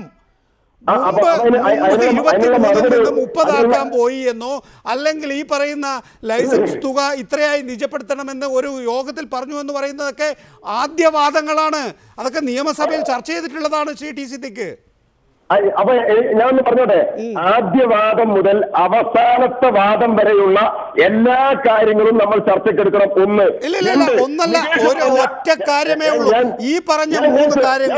30 പോയി എന്നോ അല്ലെങ്കിൽ ഈ പറയുന്ന ലൈസൻസ് തുക ഇത്രയായി നിജപ്പെടുത്തണമെന്ന് ഒരു യോഗത്തിൽ പറഞ്ഞു എന്ന് പറയുന്നതൊക്കെ ആദ്യവാദങ്ങളാണ്. അതൊക്കെ നിയമസഭയിൽ ചർച്ച ചെയ്തിട്ടുള്ളതാണ്. ശ്രീ ടി സിദ്ദിഖ്, അപ്പൊ ഞാനൊന്ന് പറഞ്ഞോട്ടെ, ആദ്യവാദം മുതൽ അവസാനത്തെ വാദം വരെയുള്ള എല്ലാ കാര്യങ്ങളും നമ്മൾ ചർച്ചയ്ക്കെടുക്കണം. ഒന്നല്ല, ഒരു ഒറ്റ കാര്യമേ ഉള്ളൂ. ഈ പറഞ്ഞ 3 കാര്യങ്ങൾ.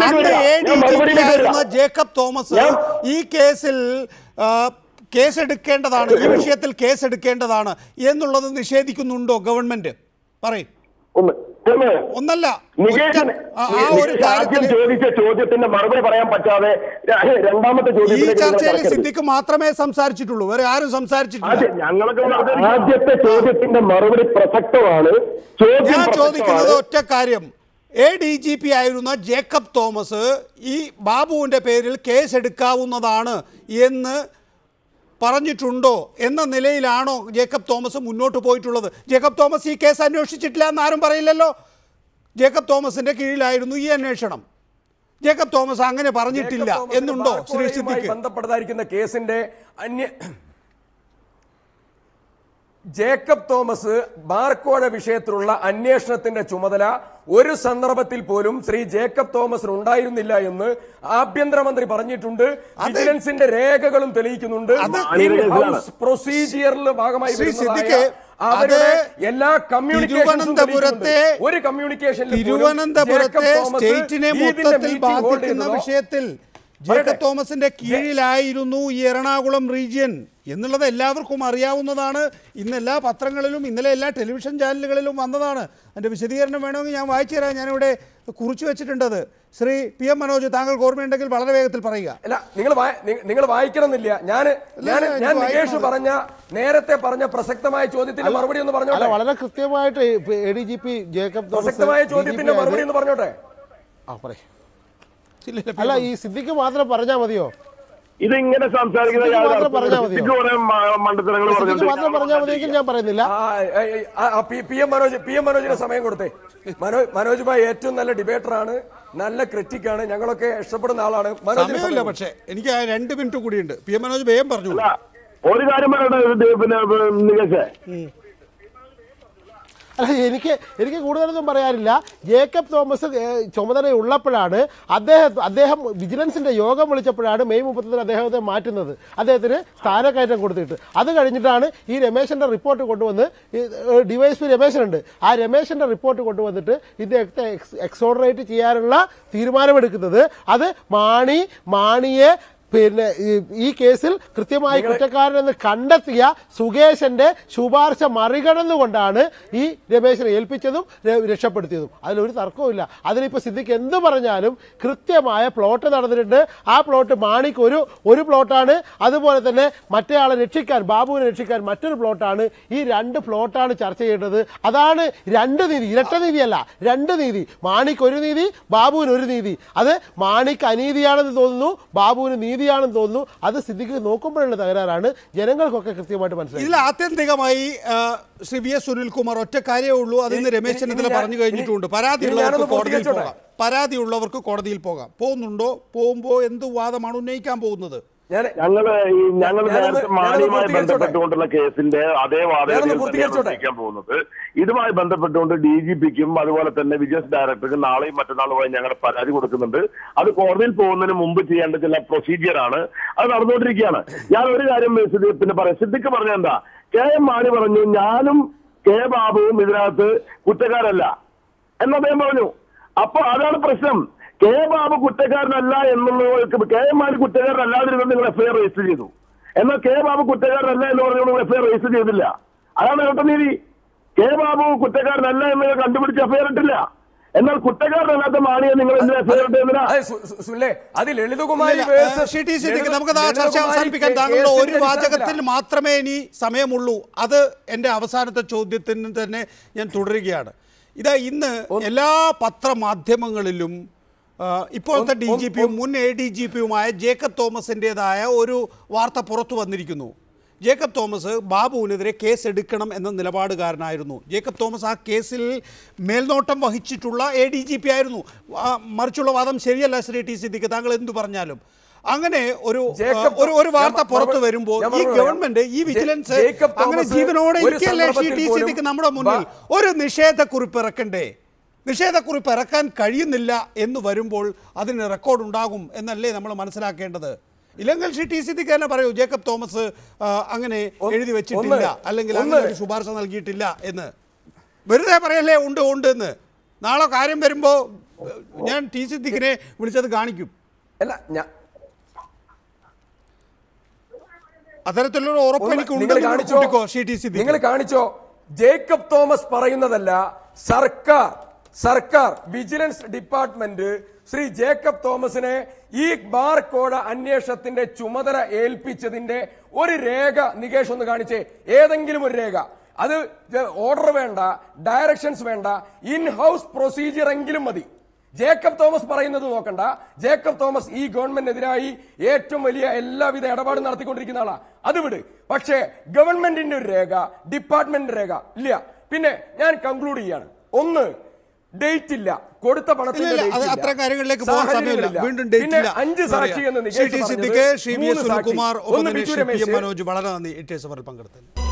ജേക്കബ് തോമസ് ഈ കേസിൽ കേസെടുക്കേണ്ടതാണ്, ഈ വിഷയത്തിൽ കേസെടുക്കേണ്ടതാണ് എന്നുള്ളത് നിഷേധിക്കുന്നുണ്ടോ ഗവൺമെന്റ്? പറയും. ഒന്നല്ല, ആദ്യം ചോദിച്ച ചോദ്യത്തിന്റെ മറുപടി പറയാൻ പറ്റാതെ രണ്ടാമത്തെ ചോദ്യം ഈ ചർച്ചയിൽ സിദ്ദിഖ് മാത്രമേ സംസാരിച്ചിട്ടുള്ളൂ, വേറെ ആരും സംസാരിച്ചിട്ടില്ല. ആദ്യത്തെ ചോദ്യത്തിന്റെ മറുപടി പ്രസക്തമാണ്. ഞാൻ ചോദിക്കുന്നത് ഒറ്റ കാര്യം, ADGP ആയിരുന്ന ജേക്കബ് തോമസ് ഈ ബാബുവിൻ്റെ പേരിൽ കേസെടുക്കാവുന്നതാണ് എന്ന് പറഞ്ഞിട്ടുണ്ടോ എന്ന നിലയിലാണോ ജേക്കബ് തോമസ് മുന്നോട്ട് പോയിട്ടുള്ളത്? ജേക്കബ് തോമസ് ഈ കേസ് അന്വേഷിച്ചിട്ടില്ല എന്നാരും പറയില്ലല്ലോ. ജേക്കബ് തോമസിൻ്റെ കീഴിലായിരുന്നു ഈ അന്വേഷണം. ജേക്കബ് തോമസ് അങ്ങനെ പറഞ്ഞിട്ടില്ല എന്നുണ്ടോ ശ്രീ സിദ്ദിഖ്? ബന്ധപ്പെട്ടതായിരിക്കുന്ന കേസിന്റെ ജേക്കബ് തോമസ് ബാർക്കോഴ വിഷയത്തിലുള്ള അന്വേഷണത്തിന്റെ ചുമതല ഒരു സന്ദർഭത്തിൽ പോലും ശ്രീ ജേക്കബ് തോമസിന് ഉണ്ടായിരുന്നില്ല എന്ന് ആഭ്യന്തരമന്ത്രി പറഞ്ഞിട്ടുണ്ട്. വിജിലൻസിന്റെ രേഖകളും തെളിയിക്കുന്നുണ്ട്. പ്രൊസീജിയറിൽ ഭാഗമായി അവരുടെ എല്ലാ തിരുവനന്തപുരത്തെ സ്റ്റേറ്റിനെ മൊത്തത്തിൽ ബാധിക്കുന്ന വിഷയത്തിൽ ജേക്കബ് തോമസിന്റെ കീഴിലായിരുന്നു ഈ എറണാകുളം റീജിയൻ എന്നുള്ളത് എല്ലാവർക്കും അറിയാവുന്നതാണ്. ഇന്ന് എല്ലാ പത്രങ്ങളിലും ഇന്നലെ എല്ലാ ടെലിവിഷൻ ചാനലുകളിലും വന്നതാണ്. അതിൻ്റെ വിശദീകരണം വേണമെങ്കിൽ ഞാൻ വായിച്ചു തരാം. ഞാനിവിടെ കുറിച്ചു വെച്ചിട്ടുണ്ടത്. ശ്രീ PM മനോജ്, താങ്കൾക്ക് ഓർമ്മയുണ്ടെങ്കിൽ വളരെ വേഗത്തിൽ പറയുക. അല്ല, നിങ്ങൾ വായിക്കണമെന്നില്ല. ഞാൻ നികേഷ് പറഞ്ഞ നേരത്തെ പറഞ്ഞ പ്രസക്തമായ ചോദ്യത്തിന്റെ മറുപടി ഒന്ന് പറഞ്ഞോട്ടെ. വളരെ കൃത്യമായിട്ട് ADGP ജേക്കബ് പ്രസക്തമായ ചോദ്യത്തിന്റെ മറുപടി ഒന്ന് പറഞ്ഞോട്ടെ. അല്ല, ഈ സിദ്ദിഖ് മാത്രം പറഞ്ഞാൽ മതിയോ? ഇതിങ്ങനെ സംസാരിക്കുന്ന മാത്രം പറഞ്ഞാൽ മതിയെങ്കിൽ ഞാൻ പറയുന്നില്ല. PM മനോജിന് സമയം കൊടുത്തേ. മനോജ് ഭായ് ഏറ്റവും നല്ല ഡിബേറ്ററാണ്, നല്ല ക്രിറ്റിക്കാണ്, ഞങ്ങളൊക്കെ ഇഷ്ടപ്പെടുന്ന ആളാണ്. സമയമില്ല, പക്ഷേ എനിക്ക് 2 മിനിറ്റ് കൂടിയുണ്ട്. PM മനോജ് വേഗം പറഞ്ഞു. ഒരു കാര്യം പറയട്ടെ, പിന്നെ നികേഷേ, അല്ല, എനിക്ക് കൂടുതലൊന്നും പറയാനില്ല. ജേക്കബ് തോമസ് ചുമതലയുള്ളപ്പോഴാണ് അദ്ദേഹം വിജിലൻസിന്റെ യോഗം വിളിച്ചപ്പോഴാണ് മെയ് 30 അദ്ദേഹത്തെ മാറ്റുന്നത്, അദ്ദേഹത്തിന് സ്ഥാനക്കയറ്റം കൊടുത്തിട്ട്. അത് കഴിഞ്ഞിട്ടാണ് ഈ രമേശന്റെ റിപ്പോർട്ട് കൊണ്ടുവന്ന്, ഡിവൈഎസ്പി രമേശനുണ്ട്, ആ രമേശന്റെ റിപ്പോർട്ട് കൊണ്ടുവന്നിട്ട് ഇദ്ദേഹത്തെ എക്സോണറേറ്റ് ചെയ്യാനുള്ള തീരുമാനമെടുക്കുന്നത്. അത് മാണിയെ പിന്നെ ഈ കേസിൽ കൃത്യമായി കുറ്റക്കാരനെന്ന് കണ്ടെത്തിയ സുകേശന്റെ ശുപാർശ മറികടന്നുകൊണ്ടാണ് ഈ രമേശിനെ ഏൽപ്പിച്ചതും രക്ഷപ്പെടുത്തിയതും. അതിലൊരു തർക്കവുമില്ല. അതിലിപ്പോൾ സിദ്ദിഖ് എന്ത് പറഞ്ഞാലും കൃത്യമായ പ്ലോട്ട് നടന്നിട്ടുണ്ട്. ആ പ്ലോട്ട് മാണിക്ക് ഒരു പ്ലോട്ടാണ്, അതുപോലെ തന്നെ മറ്റേയാളെ രക്ഷിക്കാൻ, ബാബുവിനെ രക്ഷിക്കാൻ മറ്റൊരു പ്ലോട്ടാണ്. ഈ 2 പ്ലോട്ടാണ് ചർച്ച ചെയ്യേണ്ടത്. അതാണ് 2 നീതി, ഇരട്ട നീതിയല്ല, 2 നീതി. മാണിക്ക് ഒരു നീതി, ബാബുവിന് ഒരു നീതി. അത് മാണിക്ക് അനീതിയാണെന്ന് തോന്നുന്നു, ബാബുവിന് നീതിയാണെന്ന് തോന്നുന്നു. അത് സിദ്ദിഖ് നോക്കുമ്പോഴുള്ള തകരാറാണ്. ജനങ്ങൾക്കൊക്കെ കൃത്യമായിട്ട് മനസ്സിലായി. ഇതിൽ ആത്യന്തികമായി ശ്രീ VS സുനിൽകുമാർ ഒറ്റ കാര്യമേ ഉള്ളൂ. അതിന് രമേശ് ചെന്നിത്തല പറഞ്ഞു കഴിഞ്ഞിട്ടുണ്ട്. പരാതിയുള്ളവർക്ക് കോടതിയിൽ പോകാം. പോകുന്നുണ്ടോ? പോകുമ്പോൾ എന്ത് വാദമാണ് ഉന്നയിക്കാൻ പോകുന്നത്? ഞങ്ങള് നേരത്തെ മാണിയുമായി ബന്ധപ്പെട്ടുകൊണ്ടുള്ള കേസിന്റെ അതേ വാദം പോകുന്നത്. ഇതുമായി ബന്ധപ്പെട്ടുകൊണ്ട് DGPക്കും അതുപോലെ തന്നെ വിജിലൻസ് ഡയറക്ടർക്കും നാളെയും മറ്റന്നാളുമായി ഞങ്ങൾ പരാതി കൊടുക്കുന്നുണ്ട്. അത് കോടതിയിൽ പോകുന്നതിന് മുമ്പ് ചെയ്യേണ്ട ചില പ്രൊസീജിയറാണ്, അത് നടന്നുകൊണ്ടിരിക്കുകയാണ്. ഞാൻ ഒരു കാര്യം പിന്നെ പറയാം. സിദ്ദിഖ് പറഞ്ഞ എന്താ, KM മാണി പറഞ്ഞു ഞാനും K ബാബുവും ഇതിനകത്ത് കുറ്റക്കാരല്ല എന്ന് അദ്ദേഹം പറഞ്ഞു. അപ്പൊ അതാണ് പ്രശ്നം. K ബാബു കുറ്റക്കാരനല്ല എന്നുള്ളത്, KM മാണി കുറ്റക്കാരനല്ലാതിരുന്നത് നിങ്ങൾ FIR രജിസ്റ്റർ ചെയ്തു. എന്നാൽ K ബാബു കുറ്റക്കാരനല്ല എന്ന് പറഞ്ഞു നിങ്ങൾ FIR രജിസ്റ്റർ ചെയ്തില്ല. അതാണ് ഇരട്ടനീതി. K ബാബു കുറ്റക്കാരനല്ല എന്ന് കണ്ടുപിടിച്ച് FIR ഇട്ടില്ല. എന്നാൽ കുറ്റക്കാരനല്ലാത്ത മാണിയെ നിങ്ങൾ നമുക്ക് ചർച്ച അവസാനിപ്പിക്കാൻ താങ്കളുടെ ഒരു വാചകത്തിൽ മാത്രമേ ഇനി സമയമുള്ളൂ. അത് എൻ്റെ അവസാനത്തെ ചോദ്യത്തിന് തന്നെ ഞാൻ തുടരുകയാണ്. ഇതാ ഇന്ന് എല്ലാ പത്രമാധ്യമങ്ങളിലും ഇപ്പോഴത്തെ DGPയും മുൻ ADGPയുമായ ജേക്കബ് തോമസിൻ്റെതായ ഒരു വാർത്ത പുറത്തു വന്നിരിക്കുന്നു. ജേക്കബ് തോമസ് ബാബുവിനെതിരെ കേസ് എടുക്കണം എന്ന നിലപാടുകാരനായിരുന്നു. ജേക്കബ് തോമസ് ആ കേസിൽ മേൽനോട്ടം വഹിച്ചിട്ടുള്ള ADGP ആയിരുന്നു. മറിച്ചുള്ള വാദം ശരിയല്ല ശ്രീ T സിദ്ദിഖ്, താങ്കൾ എന്തു പറഞ്ഞാലും. അങ്ങനെ ഒരു വാർത്ത പുറത്തു വരുമ്പോൾ ഈ ഗവൺമെന്റ്, ഈ വിജിലൻസ് അങ്ങനെ ജീവനോടെ ഇരിക്കല്ലേ ശ്രീ T സിദ്ദിഖ്? നമ്മുടെ മുന്നിൽ ഒരു നിഷേധക്കുറിപ്പ് ഇറക്കണ്ടേ? നിഷേധക്കുറിപ്പ് ഇറക്കാൻ കഴിയുന്നില്ല എന്ന് വരുമ്പോൾ അതിന് റെക്കോർഡ് ഉണ്ടാകും എന്നല്ലേ നമ്മൾ മനസ്സിലാക്കേണ്ടത്? ഇല്ലെങ്കിൽ ശ്രീ T സിദ്ദിഖ് തന്നെ പറയൂ, ജേക്കബ് തോമസ് അങ്ങനെ എഴുതി വെച്ചിട്ടില്ല, അല്ലെങ്കിൽ അങ്ങനെ ഒരു ശുപാർശ നൽകിയിട്ടില്ല എന്ന്. വെറുതെ പറയല്ലേ ഉണ്ട് എന്ന്. നാളെ കാര്യം വരുമ്പോൾ ഞാൻ T സിദ്ദിഖിനെ വിളിച്ചത് കാണിക്കും. അത്തരത്തിലുള്ള ഉറപ്പ് എനിക്ക് നിങ്ങൾ കാണിച്ചോ? ജേക്കബ് തോമസ് പറയുന്നതല്ല, സർക്കാർ വിജിലൻസ് ഡിപ്പാർട്ട്മെന്റ് ശ്രീ ജേക്കബ് തോമസിനെ ഈ ബാർ കോഡ് അന്വേഷണത്തിന്റെ ചുമതല ഏൽപ്പിച്ചതിന്റെ ഒരു രേഖ നികേഷ് ഒന്ന് കാണിച്ചേ, ഏതെങ്കിലും ഒരു രേഖ. അത് ഓർഡർ വേണ്ട, ഡയറക്ഷൻസ് വേണ്ട, ഇൻ ഹൗസ് പ്രൊസീജിയർ എങ്കിലും മതി. ജേക്കബ് തോമസ് പറയുന്നത് നോക്കണ്ട. ജേക്കബ് തോമസ് ഈ ഗവൺമെന്റിനെതിരായി ഏറ്റവും വലിയ എല്ലാവിധ ഇടപാടും നടത്തിക്കൊണ്ടിരിക്കുന്ന ആളാ, അത് വിട്. പക്ഷേ ഗവൺമെന്റിന്റെ ഒരു രേഖ, ഡിപ്പാർട്ട്മെന്റിന്റെ രേഖ ഇല്ല. പിന്നെ ഞാൻ കൺക്ലൂഡ് ചെയ്യാണ്. ഒന്ന്, ഡേറ്റ് ഇല്ല, കൊടുത്ത പണത്തിന്റെ അത്ര കാര്യങ്ങളിലേക്ക് പോകാൻ സമയമില്ല. വീണ്ടും ഡേറ്റ് ഇല്ല. 5 സാക്ഷി എന്ന് Shri T Siddique, Shri V S Sunilkumar, ഒപ്പം തന്നെ ശ്രീ പി എം മനോജ്, വളരെ നന്ദി 8 പങ്കെടുത്തത്.